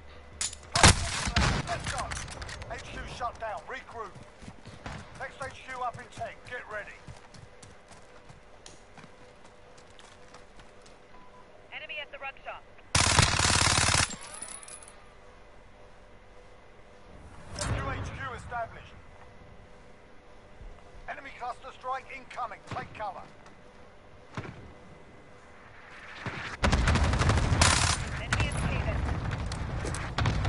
Let's go. HQ shut down. Regroup. Next HQ up in 10. Get ready. Enemy at the ruck shop. New HQ established. Enemy cluster strike incoming. Take cover. Enemy is Haven.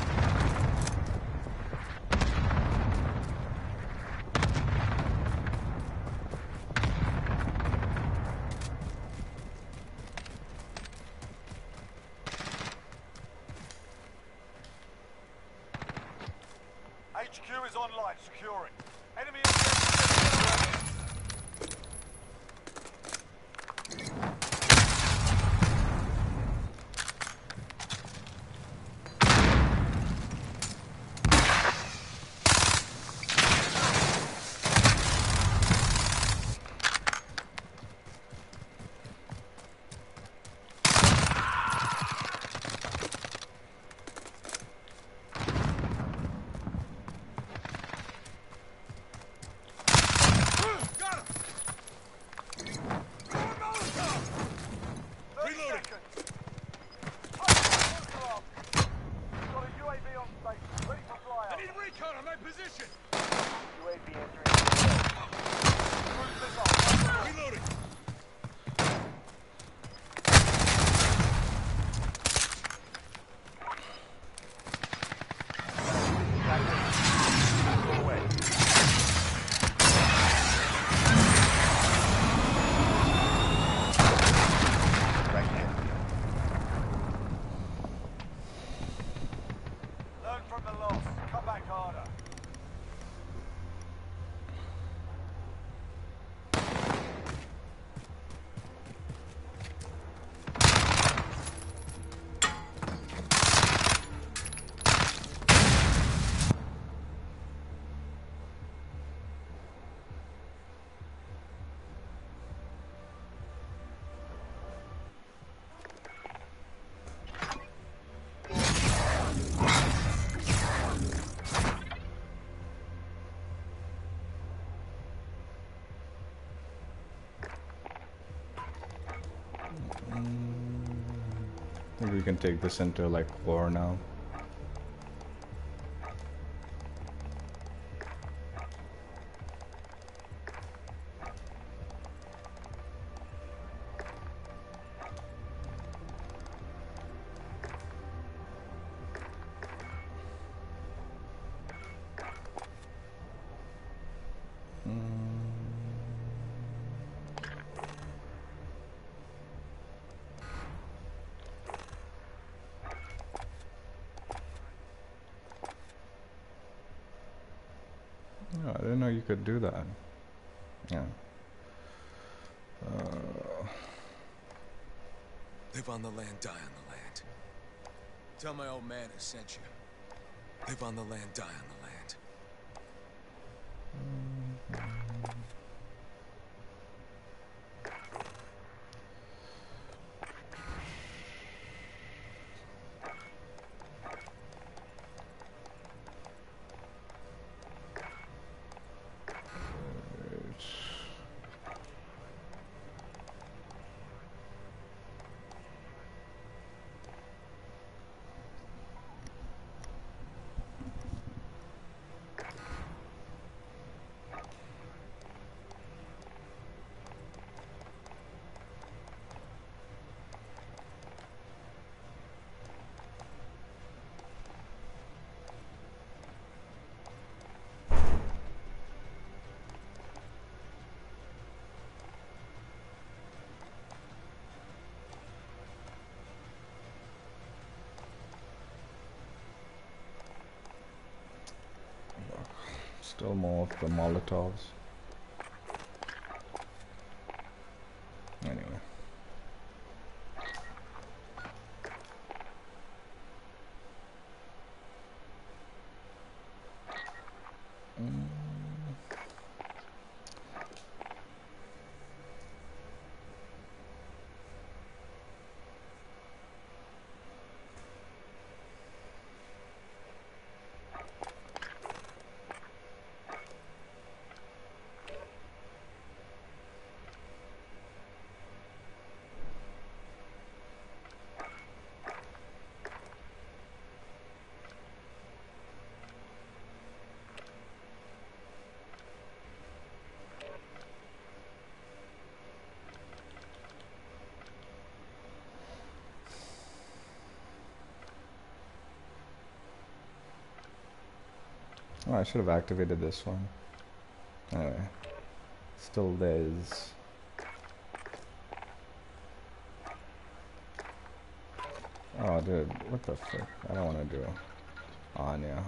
HQ is online. Securing. Enemy Got him! Throwing Molotov! 30 Reloading. seconds. Got a UAV on station. Ready for I flyout. need recon on my position! UAV entering the zone. Cruise missile. Reloading! Go away. Right here. Learn from the loss. Come back harder. I think we can take this into like war now. Oh, I didn't know you could do that. Yeah. Live on the land, die on the land. Tell my old man who sent you. Live on the land, die on the land. Still more of the Molotovs. Anyway. Oh, I should have activated this one. Anyway, still there's... Oh, dude, what the frick? I don't want to do Anya.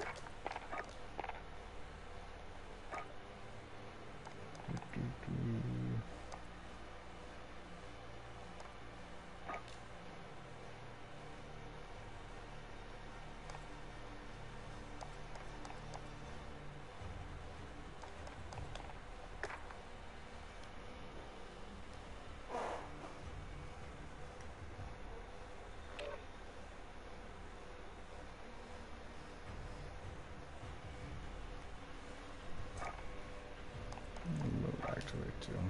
Activate too.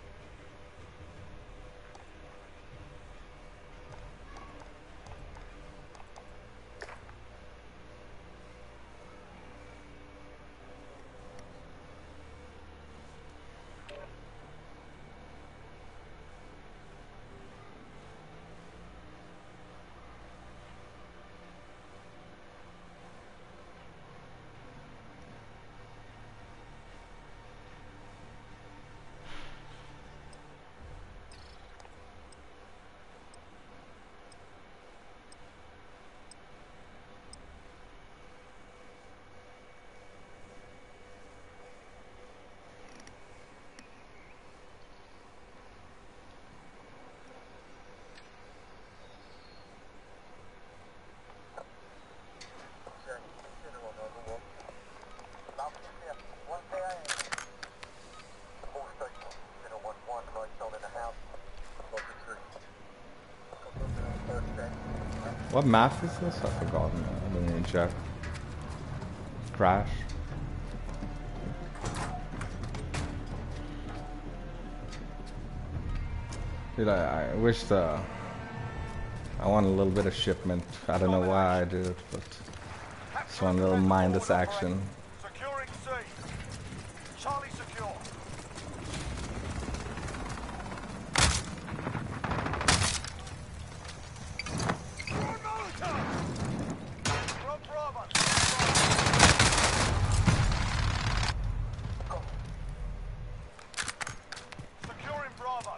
What map is this? I've forgotten. I didn't even check. Crash. Dude, I wish the... I want a little bit of shipment. I don't know why I do it, but... Just want a little mindless action. Securing C. Charlie secure. Securing Bravo.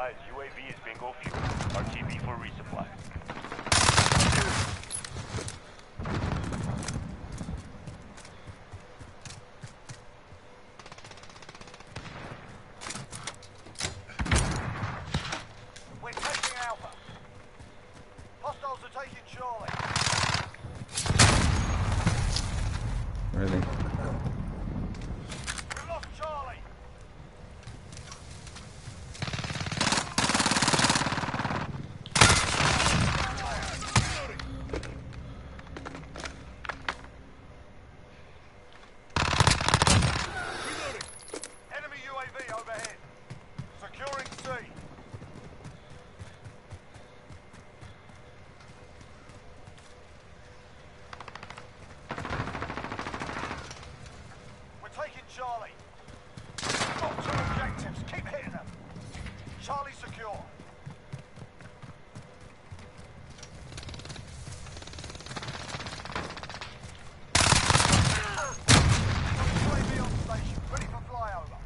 advised, UAV is bingo fuel. RTB for resupply. We're taking Alpha. Hostiles are taking Charlie. Really? We've lost Charlie. Enemy UAV overhead. Securing C. We're taking Charlie. We've got 2 objectives. Keep hitting them. Charlie secure. UAV on station, ready for flyover.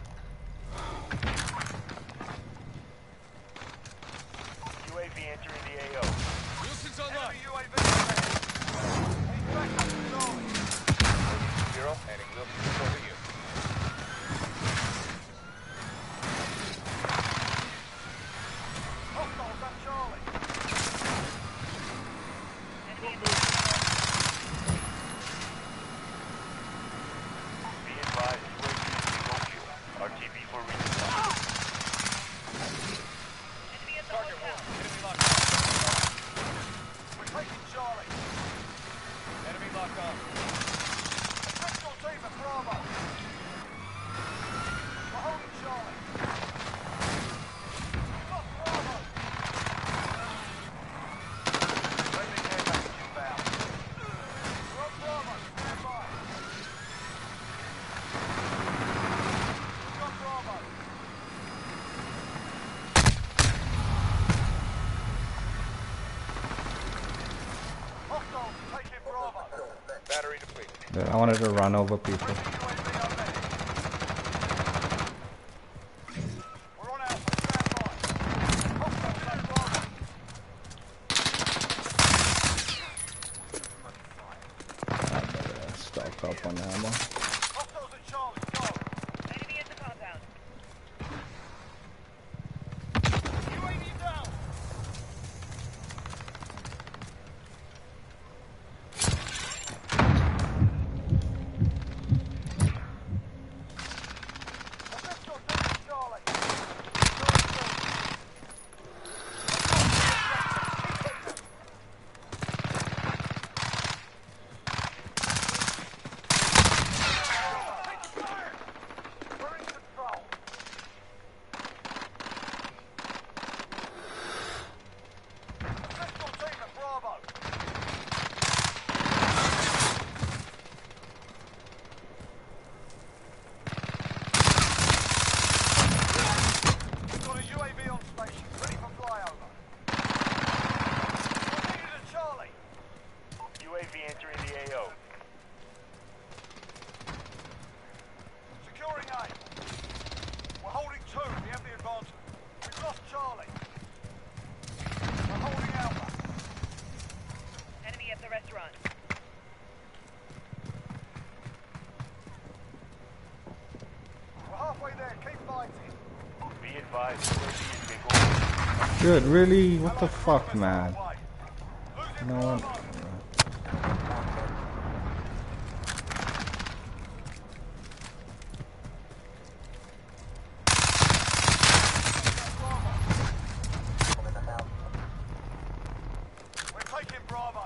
UAV entering the AO. Wilson's online. Enemy UAV overhead. Need backup for Charlie. 0, heading Wilson over you. Hostiles at Charlie. Enemy in Be advised, UAV is bingo fuel. RTB for resupply. enemy at the hotel. We're taking Charlie. Enemy locked on. Attack your team at Bravo. We're holding Charlie. We've got Bravo. Friendly care package inbound. We're on Bravo. Stand by. We've got Bravo. Hostiles taking Bravo. Battery depleted. I wanted to run over people. UAV overhead. We're on Alpha. Stand by. Hostiles at Bravo. I better stock up on ammo. Hostiles at Charlie. Go. Enemy at the compound. UAV down. Assist your team at Charlie. We're in control. Assist your team at Bravo. We've got a UAV on station, ready for flyover. We're needed at Charlie. UAV entering the AO. Securing A. We're holding 2. We have the advantage. We've lost Charlie. We're holding Alpha. Enemy at the restaurant. We're halfway there. Keep fighting. Be advised, UAV is bingo fuel. Dude, really? What the fuck, man? Away. Losing No one. Bravo. We're taking Bravo.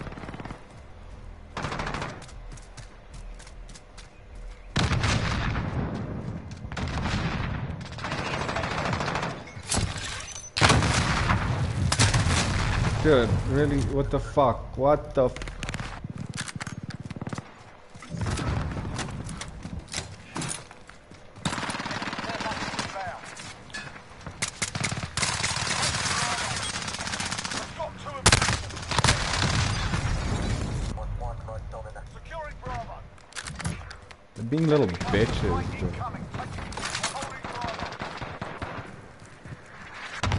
Dude, really? What the fuck? What the? Securing Bravo. They're being little bitches, dude. Incoming. We're holding Bravo.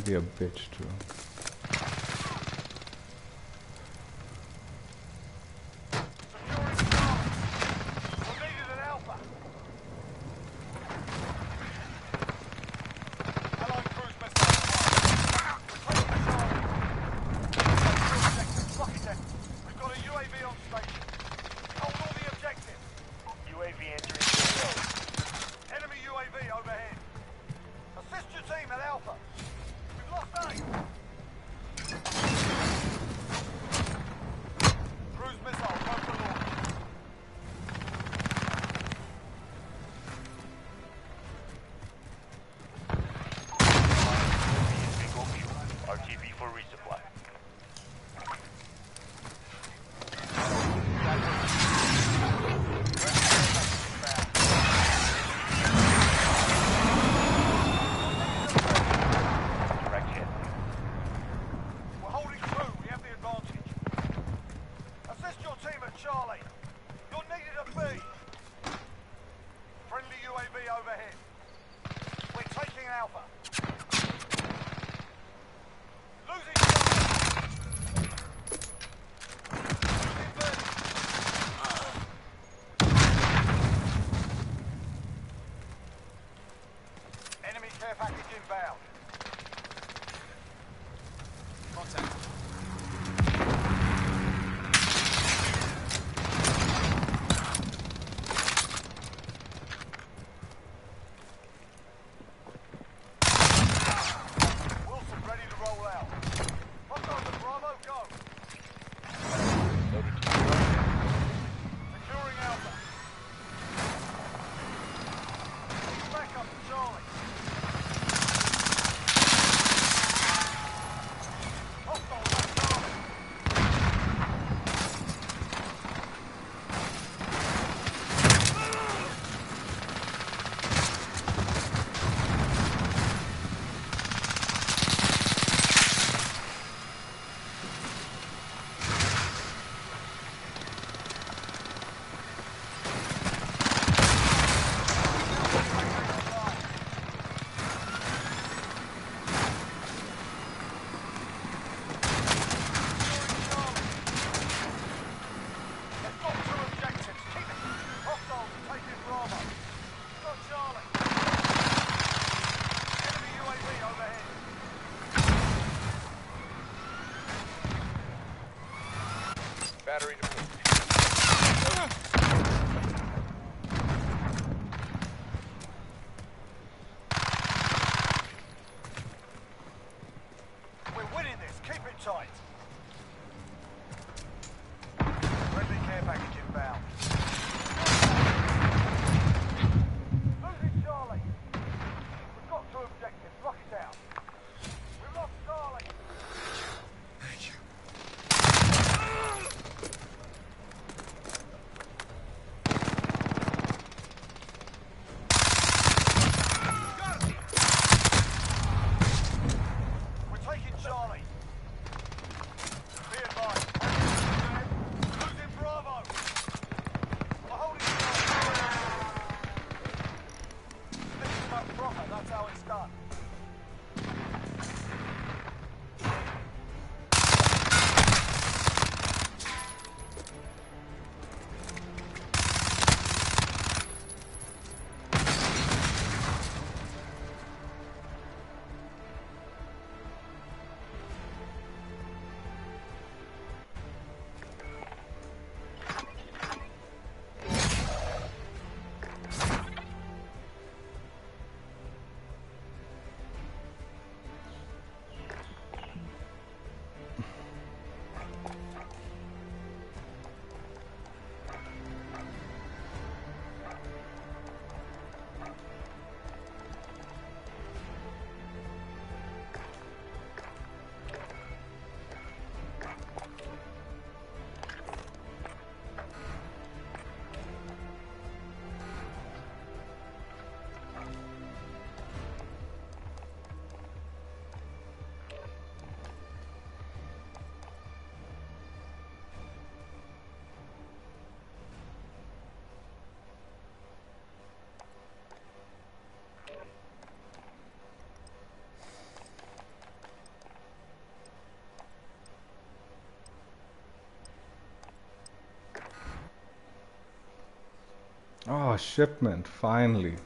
be a bitch too. Securing Charlie. We're needed at Alpha. Allied cruise missile online. We're taking Charlie. Objectives. Lock it in. We've got a UAV on station. Hold all the objectives. UAV entering the AO. Enemy UAV overhead. Assist your team at Alpha. We've lost A. Cruise missile, go for launch. UAV is bingo fuel. RTV for resupply. Direct hit. We're holding true. We have the advantage. Assist your team at Charlie. You're needed at B. Friendly UAV overhead. We're taking Alpha. Losing Charlie. Losing B. Enemy care package inbound. Contact. Wilson ready to roll out. Hostiles at Bravo, go. Loaded to zero. Securing Alpha. Back up to Charlie. Hostiles at Charlie. They've got two objectives. Keep it. Hostiles are taking Bravo. Got Charlie. Enemy UAV overhead. Battery deployed. We're winning this. Keep it tight. Friendly care package inbound. Losing Charlie. We've got two objectives. Lock it down. We've lost Charlie. Thank you. We're taking Charlie. Be advised. Losing Bravo. We're holding Charlie. This is about profit. That's how it's done. Oh, shipment, finally.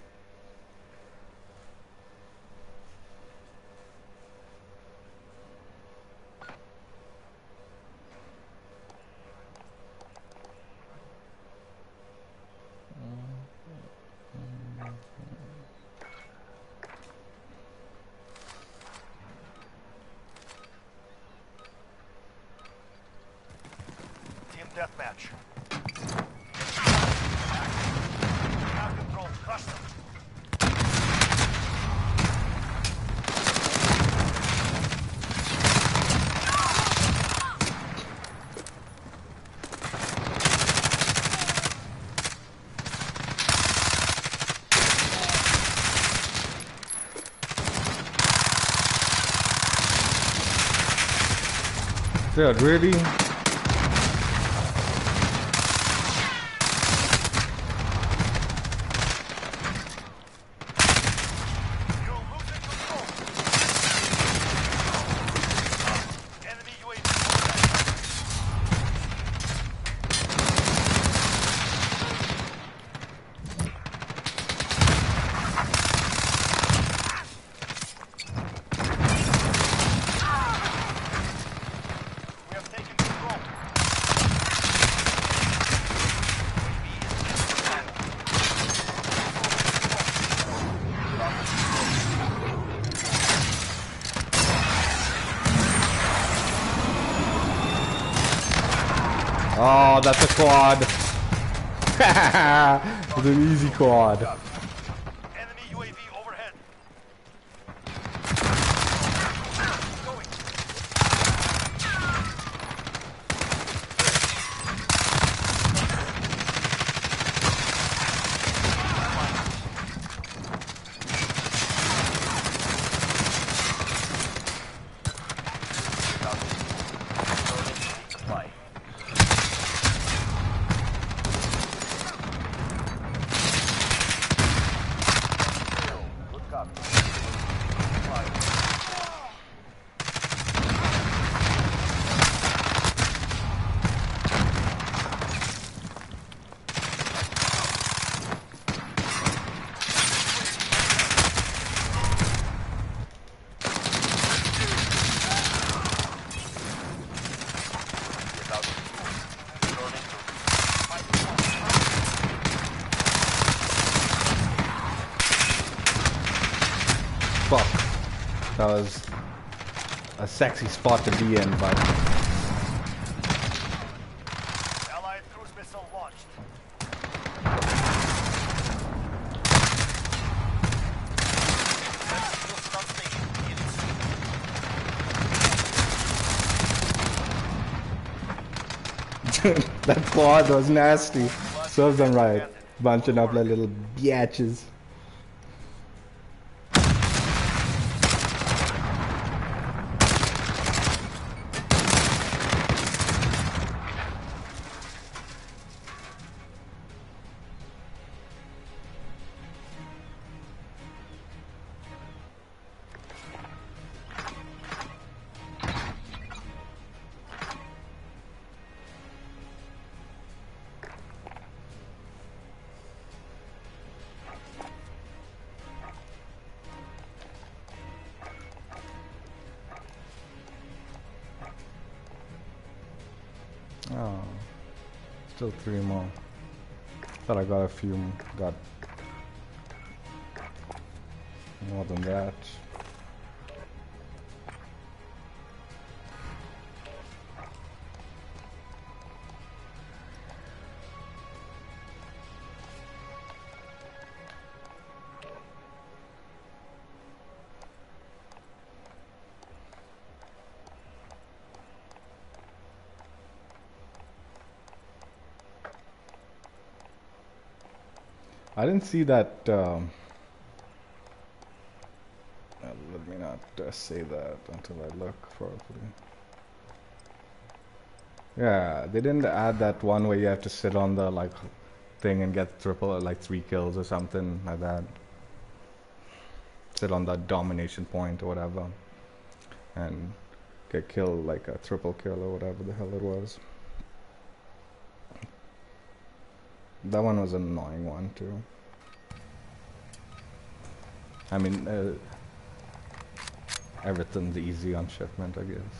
Team deathmatch. Ground control, crush them. Dude, really? You're losing control. Enemy UAV. We have taken control. Oh, that's a quad. It's an easy quad. Enemy UAV overhead. Going. Supply. Good copy. Fuck. That was a sexy spot to be in, but Allied cruise missile launched. that quad was nasty. Serves them right. Bunching up like little biatches. Oh, still 3 more. Thought I got a few, got more than that. I didn't see that. Let me not say that until I look properly. Yeah, they didn't add that one where you have to sit on the like thing and get triple like 3 kills or something like that. Sit on that domination point or whatever, and get killed like a triple kill or whatever the hell it was. That one was an annoying one too. I mean, everything's easy on shipment, I guess.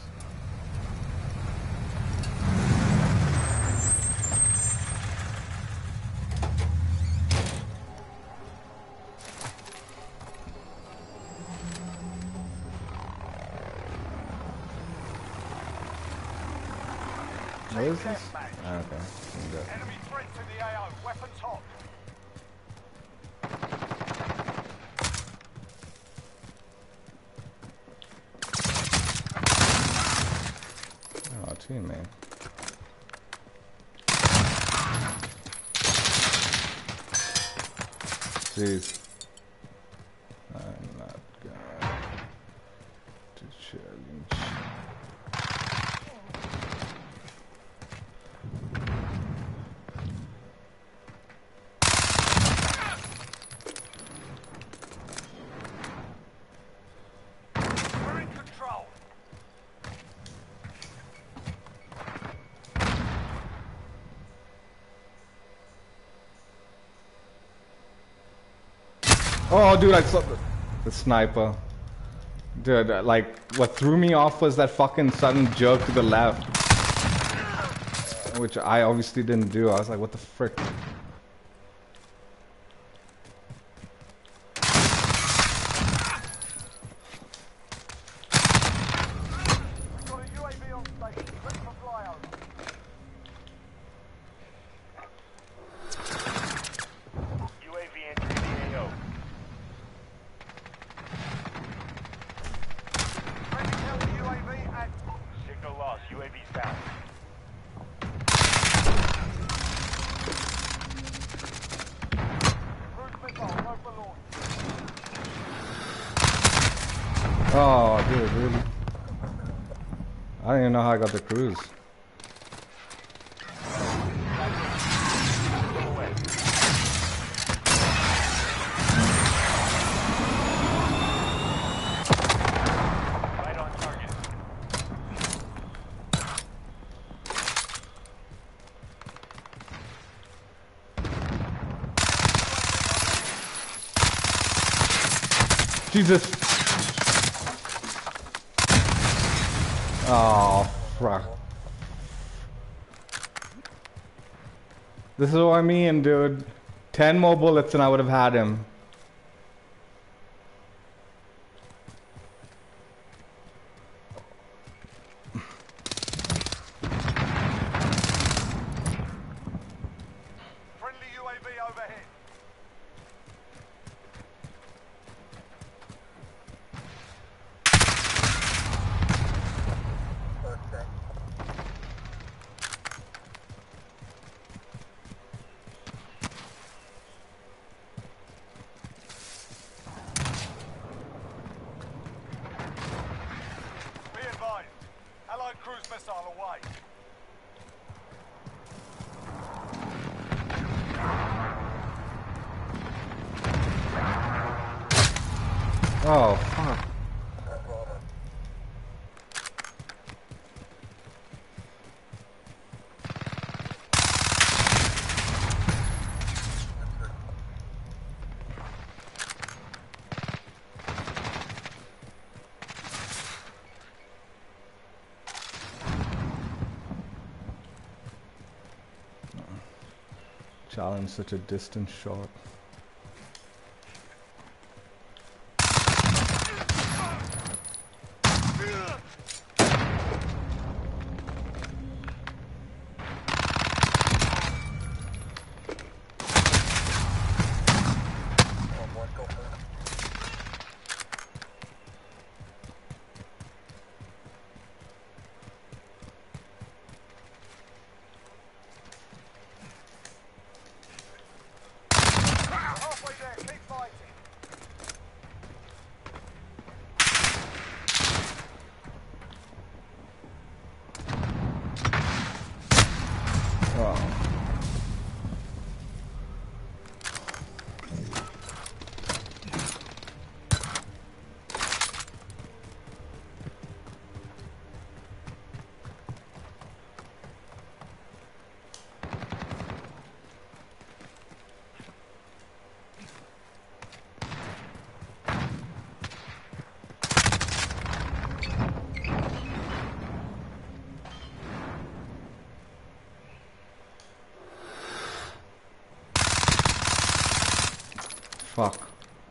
What is this? Ah, okay. I'm good. Enemy threats in the AO. Weapons hot. Oh, teammate. Jeez. I'm not going to challenge. We're in control. Oh, dude, I saw the sniper. Dude, like, what threw me off was that fucking sudden jerk to the left. Which I obviously didn't do. I was like, what the frick? Got a UAV on station. Ready for flyover. UAV entering the AO. Ready to tell the UAV and Signal lost. UAV's down. cruise missile. Go for launch. Oh, dude, really? I don't even know how I got the cruise. Right on target. Jesus. Oh, fuck. This is what I mean, dude. 10 more bullets and I would have had him. Friendly UAV overhead. Be advised. Allied cruise missile away. Oh, fuck. Challenge such a distant shot. Fuck.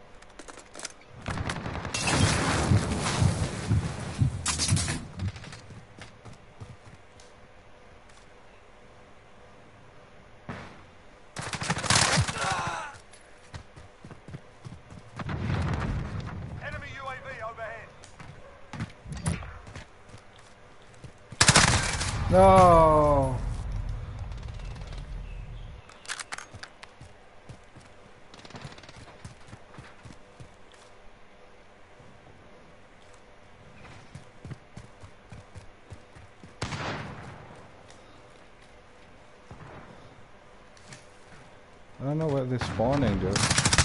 Enemy UAV overhead. No. I don't know where they're spawning, dude.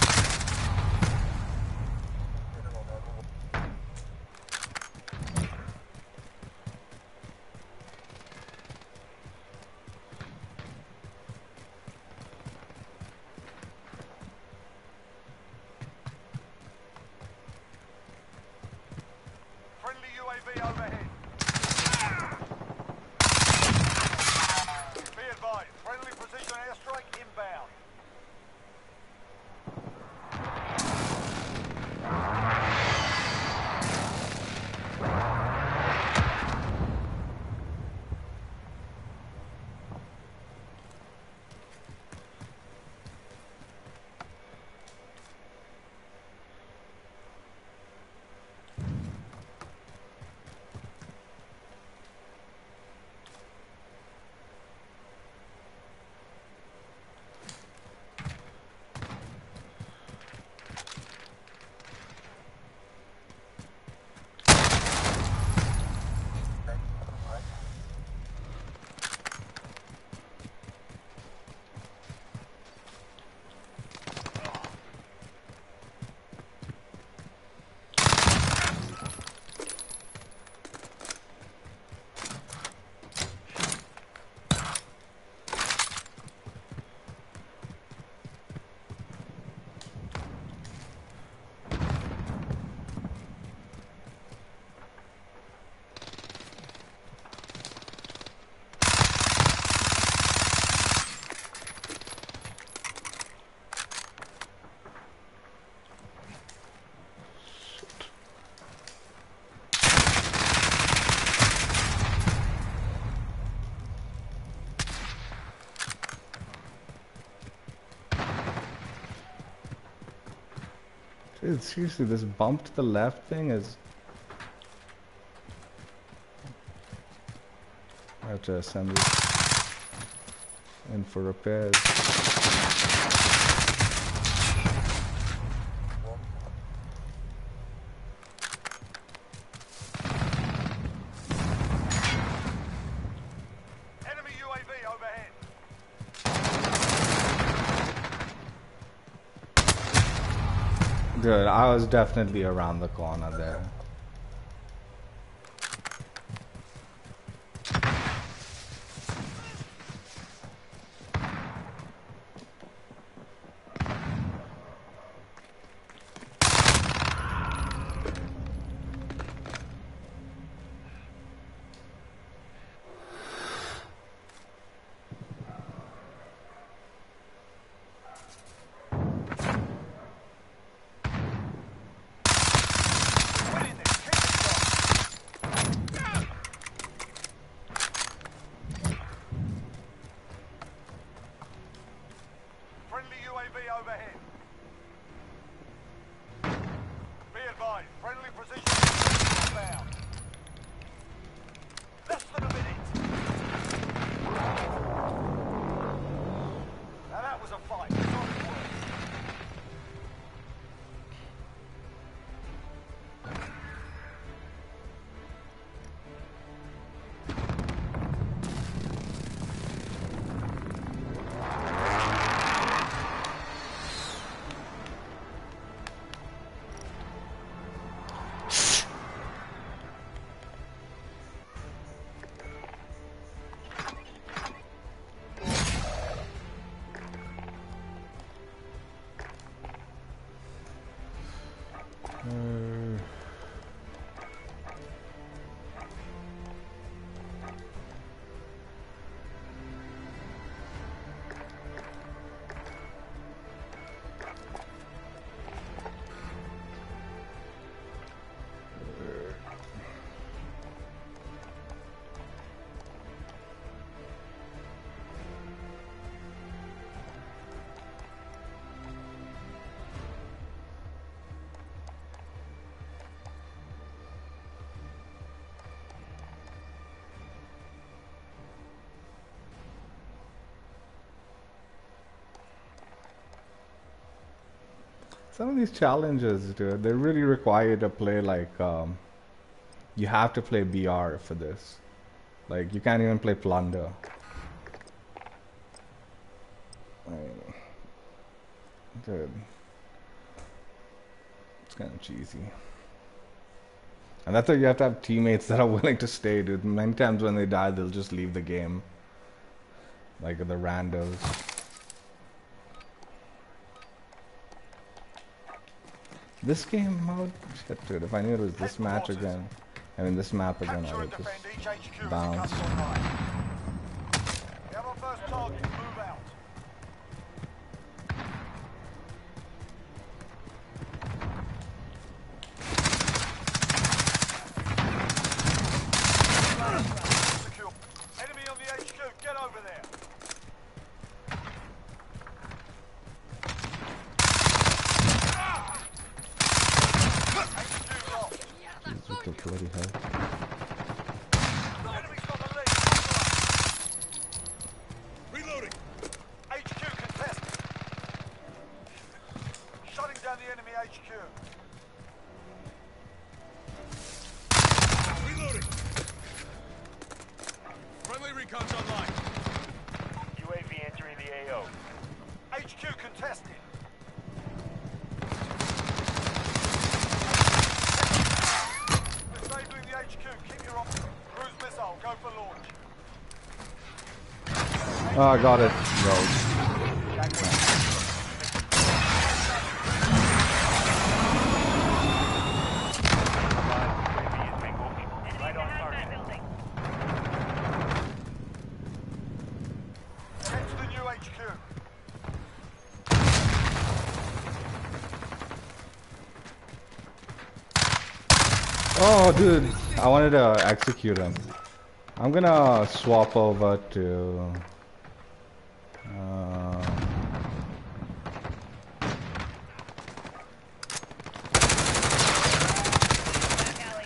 Friendly UAV overhead. Be advised, friendly precision airstrike inbound. Dude, seriously, this bump to the left thing is... I have to send this in for repairs. Enemy UAV overhead. Good, I was definitely around the corner there. Winning this. Keep it up. Friendly UAV overhead. Be advised, friendly precision inbound. Less than a minute. Now that was a fight. Solid work. Some of these challenges, dude, they really require you to play like, you have to play BR for this. Like, you can't even play Plunder. Like, dude, it's kind of cheesy. And that's why you have to have teammates that are willing to stay, dude. Many times when they die, they'll just leave the game. Like the randos. This game mode? Shit, dude, if I knew it was this match again, I mean this map again, I would just bounce. We have our first target. Move out. Secure. Enemy on the HQ. Get over there. HQ lost. Jeez, what the bloody hell? Enemy's got the lead. Reloading. HQ contested. Shutting down the enemy HQ. Reloading. Friendly recon's online. UAV entering the AO. HQ contested. Disabling the HQ. Keep your op. Cruise missile. Go for launch. Oh, I got it. Rogue. UAV is bingo fuel. Enemy Right on behind that target. building. Get to the new HQ. Oh, dude, I wanted to execute him. I'm gonna swap over to. Back alley.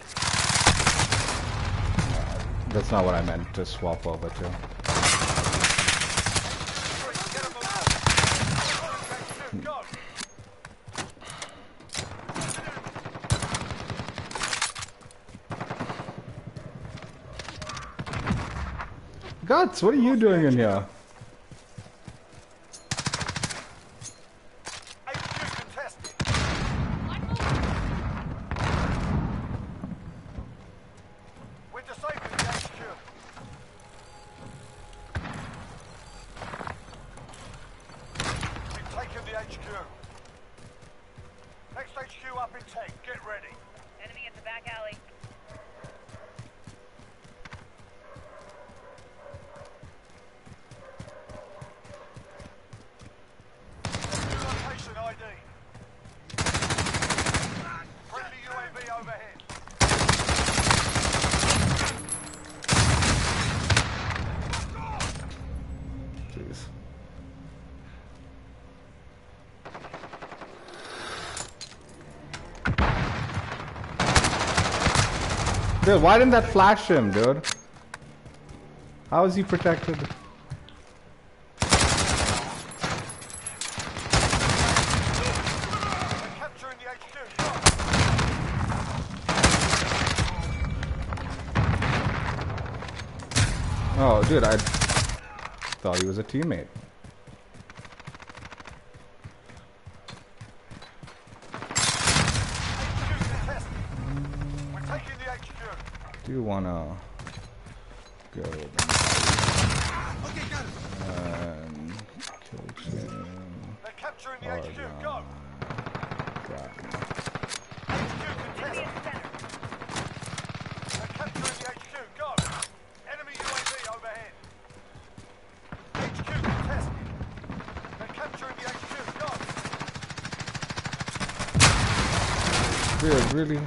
That's not what I meant to swap over to. Get him along. HQ, go. Guts, what are you doing in here? HQ contested. We're disabling the HQ. We've taken the HQ. Next HQ up in 10. Get ready. Enemy at the back alley. New location ID. Friendly UAV overhead. Jeez. Dude, why didn't that flash him, dude? How is he protected? Capturing the HQ. Oh, dude, I thought he was a teammate. HQ contested. We're taking the HQ. Do you wanna go Okay, got it. and kill him? They're capturing the Hard HQ. Go. line. HQ Enemy contested. in the center. They're capturing the HQ. Go. Enemy UAV overhead. HQ contested. They're capturing the HQ. Go. Dude, really?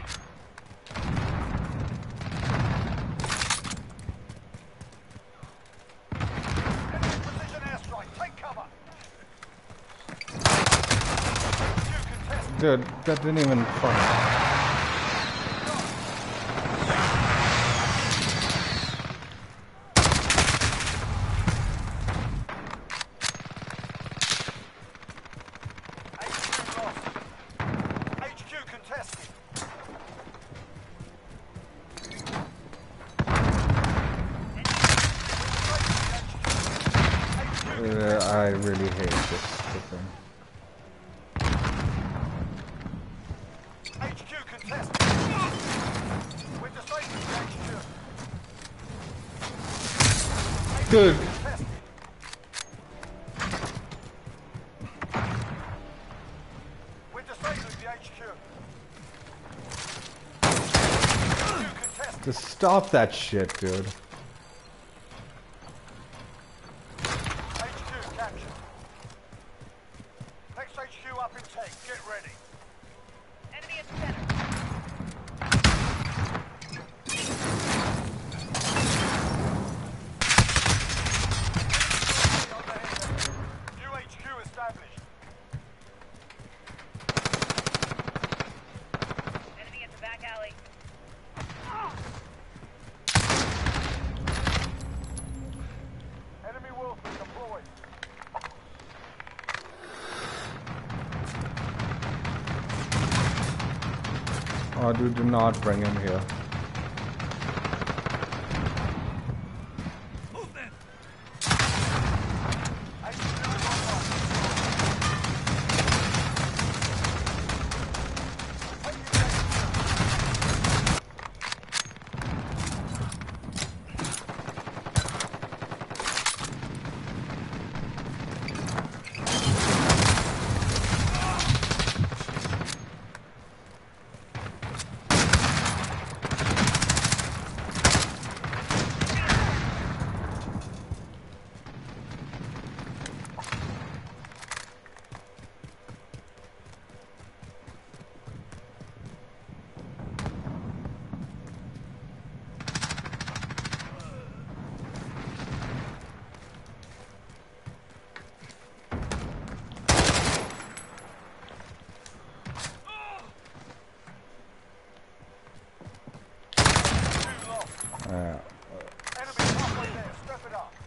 Enemy precision airstrike. Take cover. HQ contested. Dude, that didn't even fuck. HQ lost. I really hate this thing. HQ contested. We're disabling the HQ. Dude. Contested. We're disabling the HQ. HQ contested. Just stop that shit, dude. HQ captured. Next HQ up in 10. Get ready. Enemy at the center. New HQ established. Enemy at the back alley. Enemy Wilson deployed. Oh, dude, do not bring him here. Enemy halfway there. Step it up.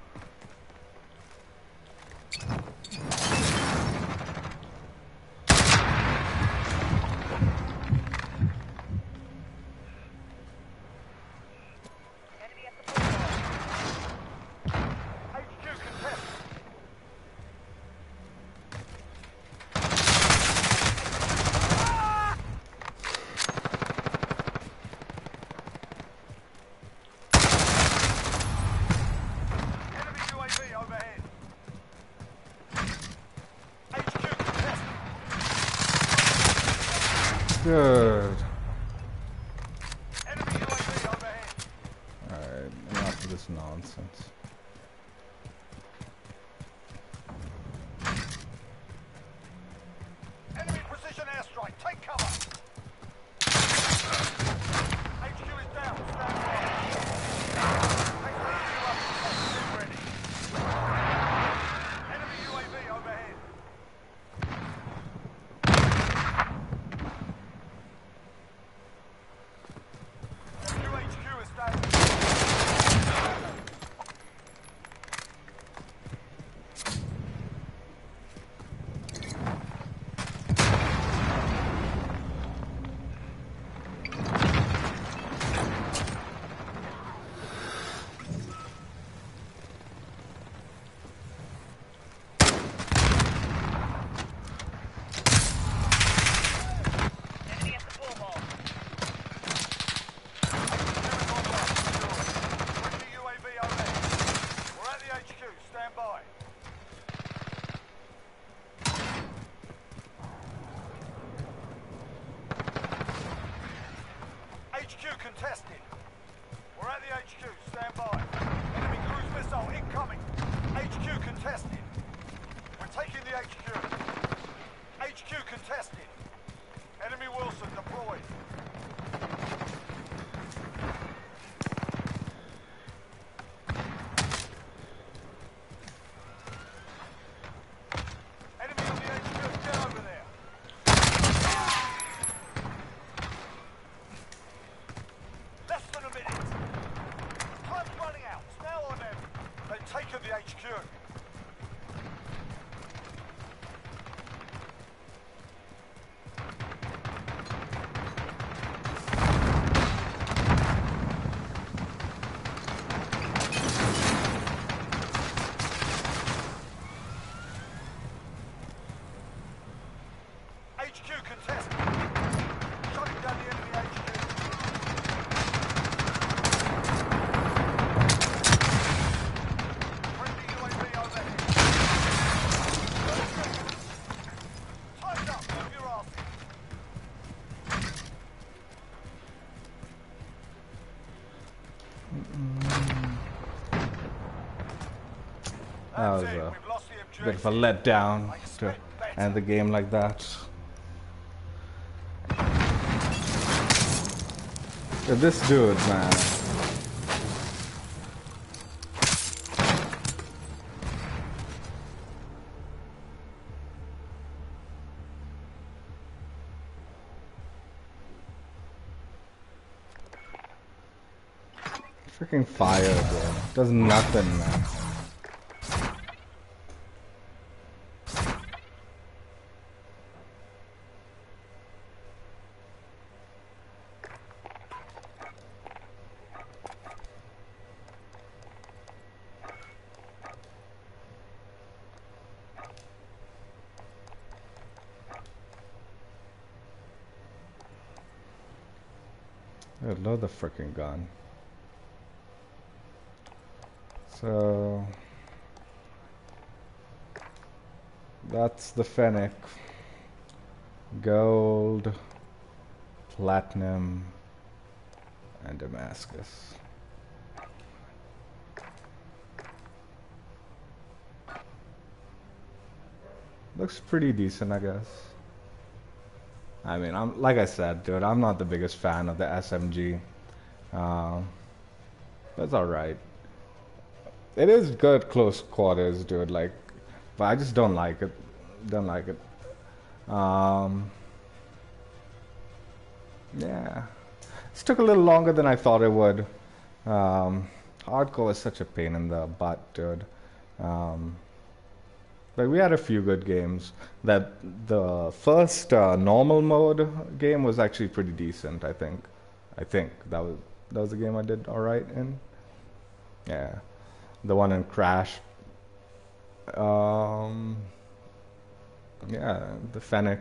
Enemy at the football. HQ contested. Enemy UAV overhead. HQ contested. Good. Enemy UAV overhead. Alright, enough of this nonsense. Enemy precision airstrike. Take cover. HQ is down. Stand by. Next HQ up. Get ready. Enemy UAV overhead. New HQ established. Enemy at the pool hall. Friendly UAV overhead. We're at the HQ. Stand by. HQ contested. We're at the HQ. Stand by. Enemy cruise missile incoming. HQ contested. We're taking the HQ. HQ contested. Enemy Wilson deployed. Enemy on the HQ. Get over there. Less than a minute. Time's running out. It's now on them. They've taken the HQ. That was That's it. a We've lost the bit of a objective. letdown I to expect better. end the game like that. Yeah, this dude, man. Freaking fire, bro. Does nothing, man. I love the freaking gun. So that's the Fennec. Gold, platinum, and Damascus. Looks pretty decent, I guess. I mean, I'm like I said, dude, I'm not the biggest fan of the SMG. That's alright. It is good close quarters, dude, like, but I just don't like it. Don't like it. Yeah. This took a little longer than I thought it would. Hardcore is such a pain in the butt, dude. But we had a few good games. That the first normal mode game was actually pretty decent, I think. I think that was the game I did all right in. Yeah, the one in Crash. Yeah, the Fennec.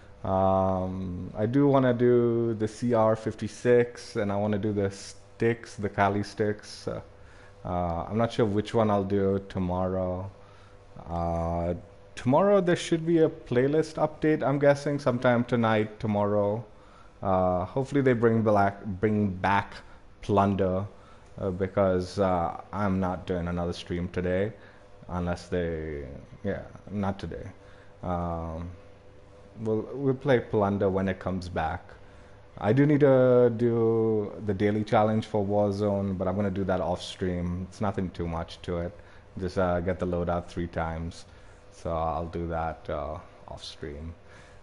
I do want to do the CR56, and I want to do the sticks, the Kali sticks. I'm not sure which one I'll do tomorrow. Tomorrow there should be a playlist update, I'm guessing sometime tonight, tomorrow. Hopefully they bring back Plunder, because I'm not doing another stream today unless not today. We'll play Plunder when it comes back. I do need to do the daily challenge for Warzone, but I'm going to do that off stream. It's nothing too much to it. Just get the loadout 3 times. So I'll do that off stream.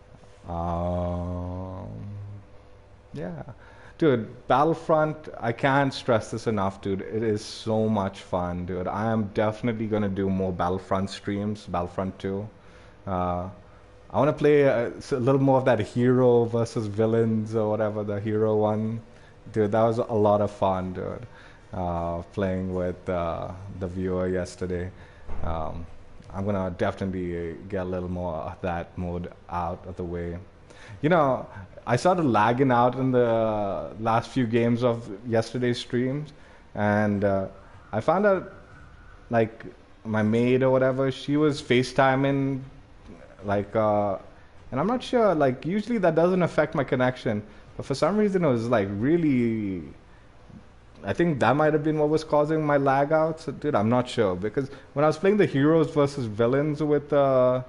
Yeah. Dude, Battlefront, I can't stress this enough, dude. It is so much fun, dude. I am definitely going to do more Battlefront streams, Battlefront 2. I want to play a little more of that hero versus villains or whatever, the hero one. Dude, that was a lot of fun, dude. Playing with the viewer yesterday. I'm gonna definitely get a little more of that mode out of the way. You know, I started lagging out in the last few games of yesterday's streams, and I found out, like, my maid or whatever, she was FaceTiming, like, and I'm not sure, like, usually that doesn't affect my connection, but for some reason it was, like, really, I think that might have been what was causing my lag outs. Dude, I'm not sure, because when I was playing the heroes versus villains with the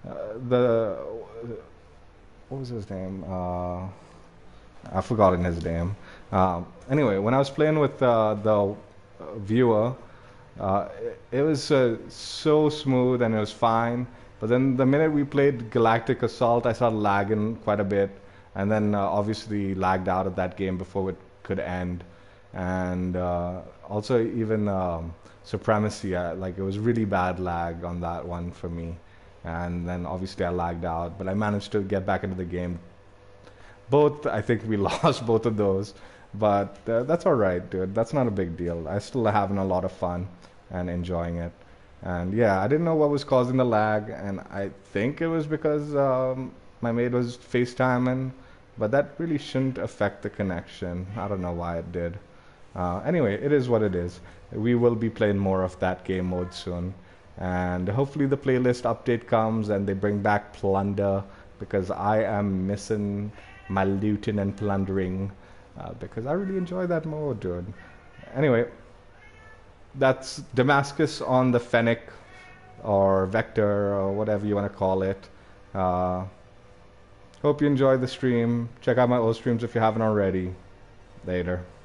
what was his name? I've forgotten his name. Anyway, when I was playing with the viewer, it was so smooth and it was fine. But then the minute we played Galactic Assault, I started lagging quite a bit, and then obviously lagged out of that game before it could end. And also even Supremacy, like, it was really bad lag on that one for me. And then obviously I lagged out, but I managed to get back into the game. Both, I think we lost both of those, but that's all right, dude. That's not a big deal. I still having a lot of fun and enjoying it. And yeah, I didn't know what was causing the lag, and I think it was because my maid was FaceTiming, but that really shouldn't affect the connection. I don't know why it did. Anyway, it is what it is. We will be playing more of that game mode soon. And hopefully the playlist update comes and they bring back Plunder, because I am missing my looting and plundering, because I really enjoy that mode, dude. Anyway, that's Damascus on the Fennec. or vector or whatever you want to call it. Hope you enjoyed the stream. Check out my old streams if you haven't already. Later.